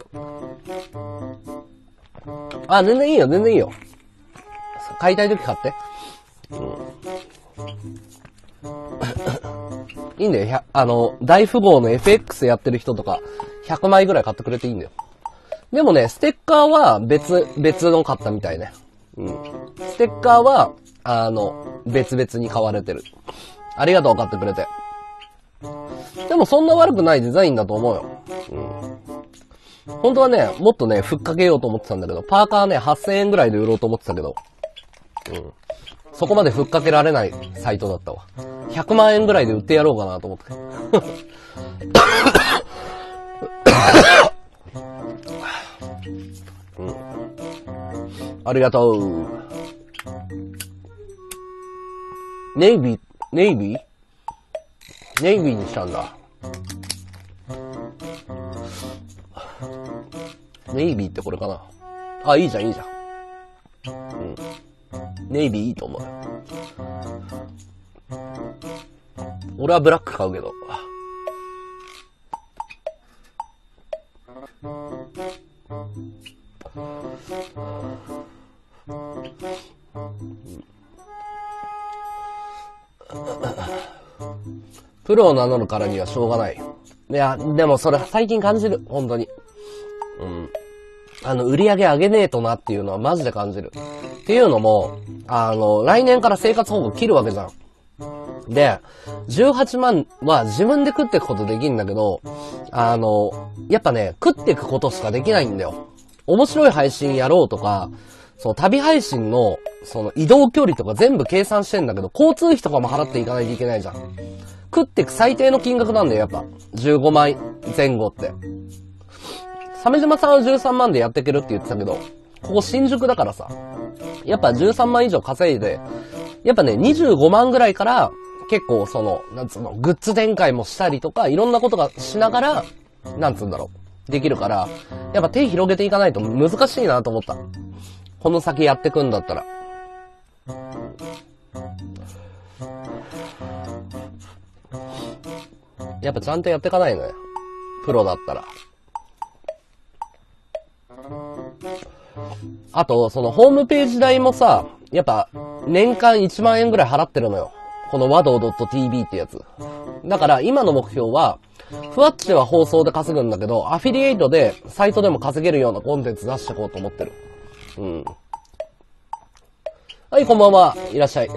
全然いいよ。買いたいとき買って。いいんだよ。大富豪の FX やってる人とか、100枚ぐらい買ってくれていいんだよ。でもね、ステッカーは別の買ったみたいね。ステッカーは、別々に買われてる。ありがとう、買ってくれて。でもそんな悪くないデザインだと思うよ。本当はね、もっとね、ふっかけようと思ってたんだけど、パーカーね、8000円ぐらいで売ろうと思ってたけど、そこまでふっかけられないサイトだったわ。100万円ぐらいで売ってやろうかなと思って。ありがとう。ネイビーにしたんだ。ネイビーってこれかな。いいじゃん。ネイビーいいと思う。俺はブラック買うけど。プロを名乗るからにはしょうがない。いや、でもそれ最近感じる。本当に。売り上げ上げねえとなっていうのはマジで感じる。っていうのも、来年から生活保護切るわけじゃん。で、18万は自分で食っていくことできるんだけど、やっぱね、食っていくことしかできないんだよ。面白い配信やろうとか、 そう、旅配信の、その移動距離とか全部計算してんだけど、交通費とかも払っていかないといけないじゃん。食ってく最低の金額なんだよ、やっぱ。15万前後って。鮫島さんは13万でやっていけるって言ってたけど、ここ新宿だからさ、やっぱ13万以上稼いで、やっぱね、25万ぐらいから、結構その、なんつうの、グッズ展開もしたりとか、いろんなことがしながら、なんつうんだろう、できるから、やっぱ手広げていかないと難しいなと思った。この先やってくんだったら。やっぱちゃんとやっていかないのよ。プロだったら。あと、そのホームページ代もさ、やっぱ年間1万円ぐらい払ってるのよ。この和道 .tv ってやつ。だから今の目標は、ふわっちは放送で稼ぐんだけど、アフィリエイトでサイトでも稼げるようなコンテンツ出していこうと思ってる。うん。はい、こんばんは。いらっしゃい。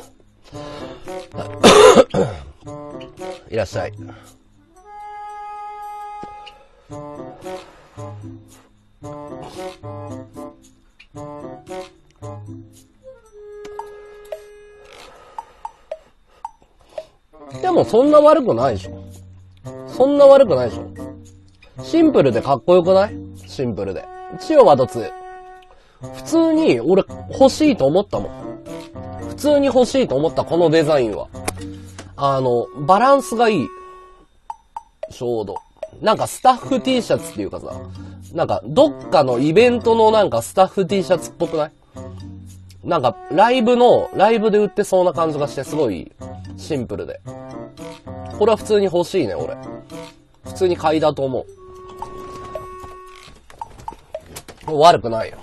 いらっしゃい。でもそんな悪くないでしょ。そんな悪くないでしょ。シンプルでかっこよくない？シンプルで。千代はどつ。普通に俺欲しいと思ったもん。普通に欲しいと思ったこのデザインは。バランスがいい。ちょうど。なんかスタッフ T シャツっていうかさ、なんかどっかのイベントのなんかスタッフ T シャツっぽくない？なんかライブで売ってそうな感じがしてすごいシンプルで。これは普通に欲しいね、俺。普通に買いだと思う。悪くないよ。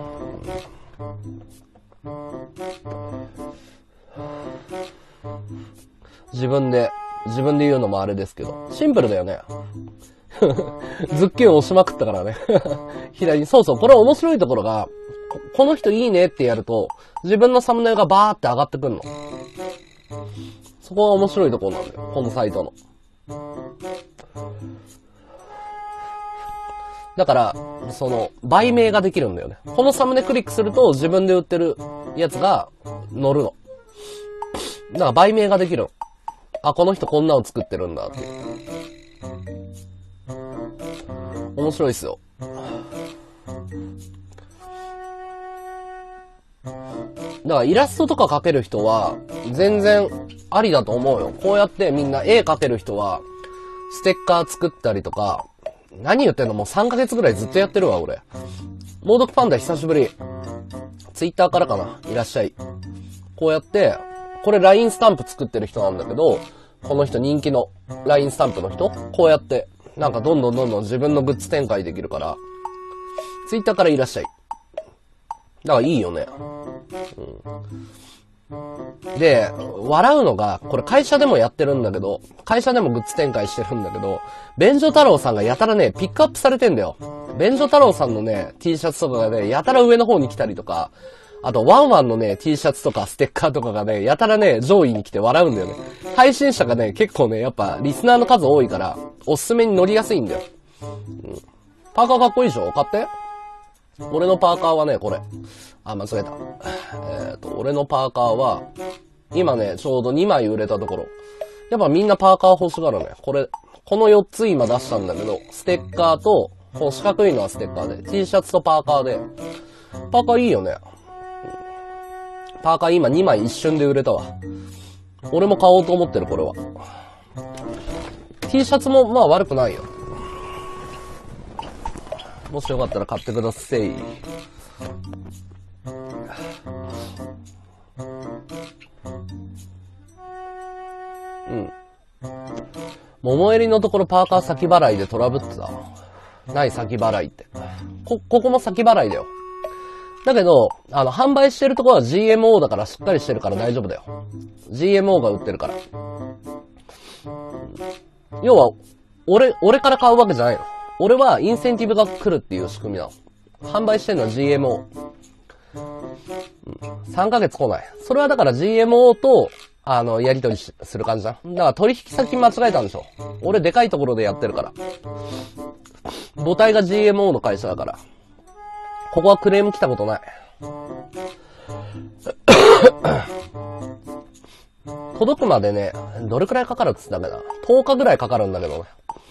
自分で言うのもあれですけど、シンプルだよね。ズッキュン押しまくったからね。左に、そうそう、これ面白いところが、この人いいねってやると、自分のサムネがバーって上がってくんの。そこが面白いところなんだよ、このサイトの。だから、その、売名ができるんだよね。このサムネクリックすると、自分で売ってるやつが載るの。だから売名ができるの。あ、この人こんなの作ってるんだっていう。面白いっすよ。だからイラストとか描ける人は全然ありだと思うよ。こうやってみんな絵描ける人はステッカー作ったりとか、何言ってんのもう3ヶ月ぐらいずっとやってるわ俺。猛毒パンダ久しぶり。ツイッターからかな。いらっしゃい。こうやって、これ LINE スタンプ作ってる人なんだけど、この人人気の LINE スタンプの人、こうやってなんかどんどん自分のグッズ展開できるから、ツイッターからいらっしゃい。だからいいよね。で、笑うのが、これ会社でもやってるんだけど、会社でもグッズ展開してるんだけど、便所太郎さんがやたらね、ピックアップされてんだよ。便所太郎さんのね、T シャツとかがね、やたら上の方に来たりとか、あと、ワンワンのね、T シャツとかステッカーとかがね、やたらね、上位に来て笑うんだよね。配信者がね、結構ね、やっぱ、リスナーの数多いから、おすすめに乗りやすいんだよ。パーカーかっこいいでしょ？買って。俺のパーカーはね、これ。あ、間違えた。俺のパーカーは、今ね、ちょうど2枚売れたところ。やっぱみんなパーカー欲しがるね。この4つ今出したんだけど、ステッカーと、この四角いのはステッカーで、T シャツとパーカーで、パーカーいいよね。パーカー今2枚一瞬で売れたわ。俺も買おうと思ってる、これは。T シャツもまあ悪くないよ。もしよかったら買ってください。桃襟のところパーカー先払いでトラブってた。ない先払いって。ここも先払いだよ。だけど、販売してるところは GMO だからしっかりしてるから大丈夫だよ。GMO が売ってるから。要は、俺から買うわけじゃないの。俺はインセンティブが来るっていう仕組みなの。販売してるのは GMO。3ヶ月来ない。それはだから GMO と、やり取りする感じだ。だから取引先間違えたんでしょ。俺でかいところでやってるから。母体が GMO の会社だから。ここはクレーム来たことない。 届くまでね、どれくらいかかるっつったっけな。10日ぐらいかかるんだけどね。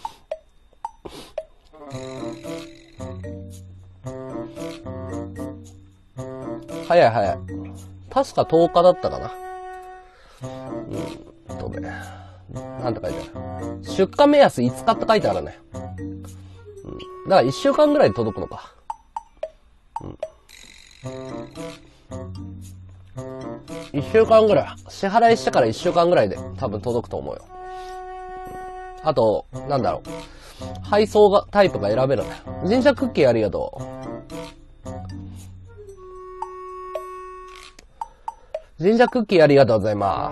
早い早い。確か10日だったかな。なんて書いてある。出荷目安5日って書いてあるね。だから1週間ぐらいで届くのか。1週間ぐらい。支払いしてから1週間ぐらいで多分届くと思うよ。あと、なんだろう。配送が、タイプが選べるね。神社クッキーありがとう。神社クッキーありがとうございます。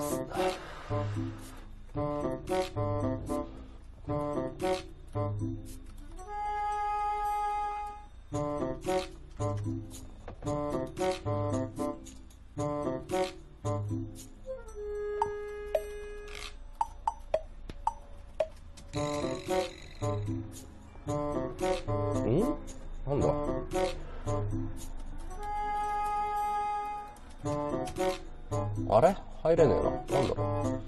なんだあれ入れねえな。なんだろ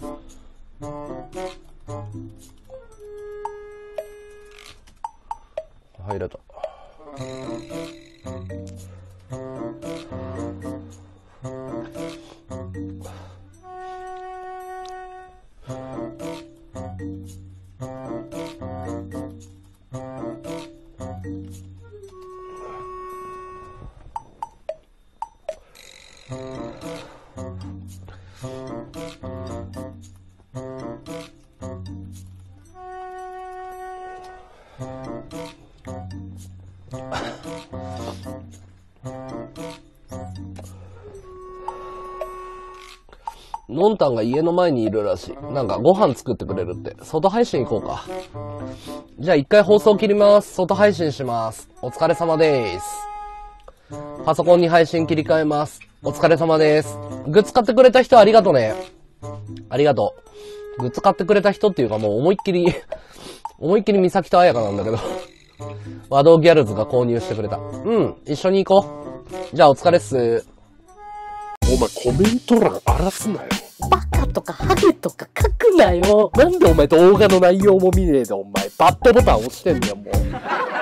う。入れた。のんたんが家の前にいるらしい。なんかご飯作ってくれるって。外配信行こうか。じゃあ一回放送切ります。外配信します。お疲れ様です。パソコンに配信切り替えます。お疲れ様です。グッズ買ってくれた人ありがとね。ありがとう。グッズ買ってくれた人っていうかもう思いっきり美咲と彩香なんだけど。和道ギャルズが購入してくれた。一緒に行こう。じゃあお疲れっす。 お前コメント欄荒らすなよ。 バカとかハゲとか書くなよ。 なんでお前動画の内容も見ねえでお前バッドボタン押してんだよもう。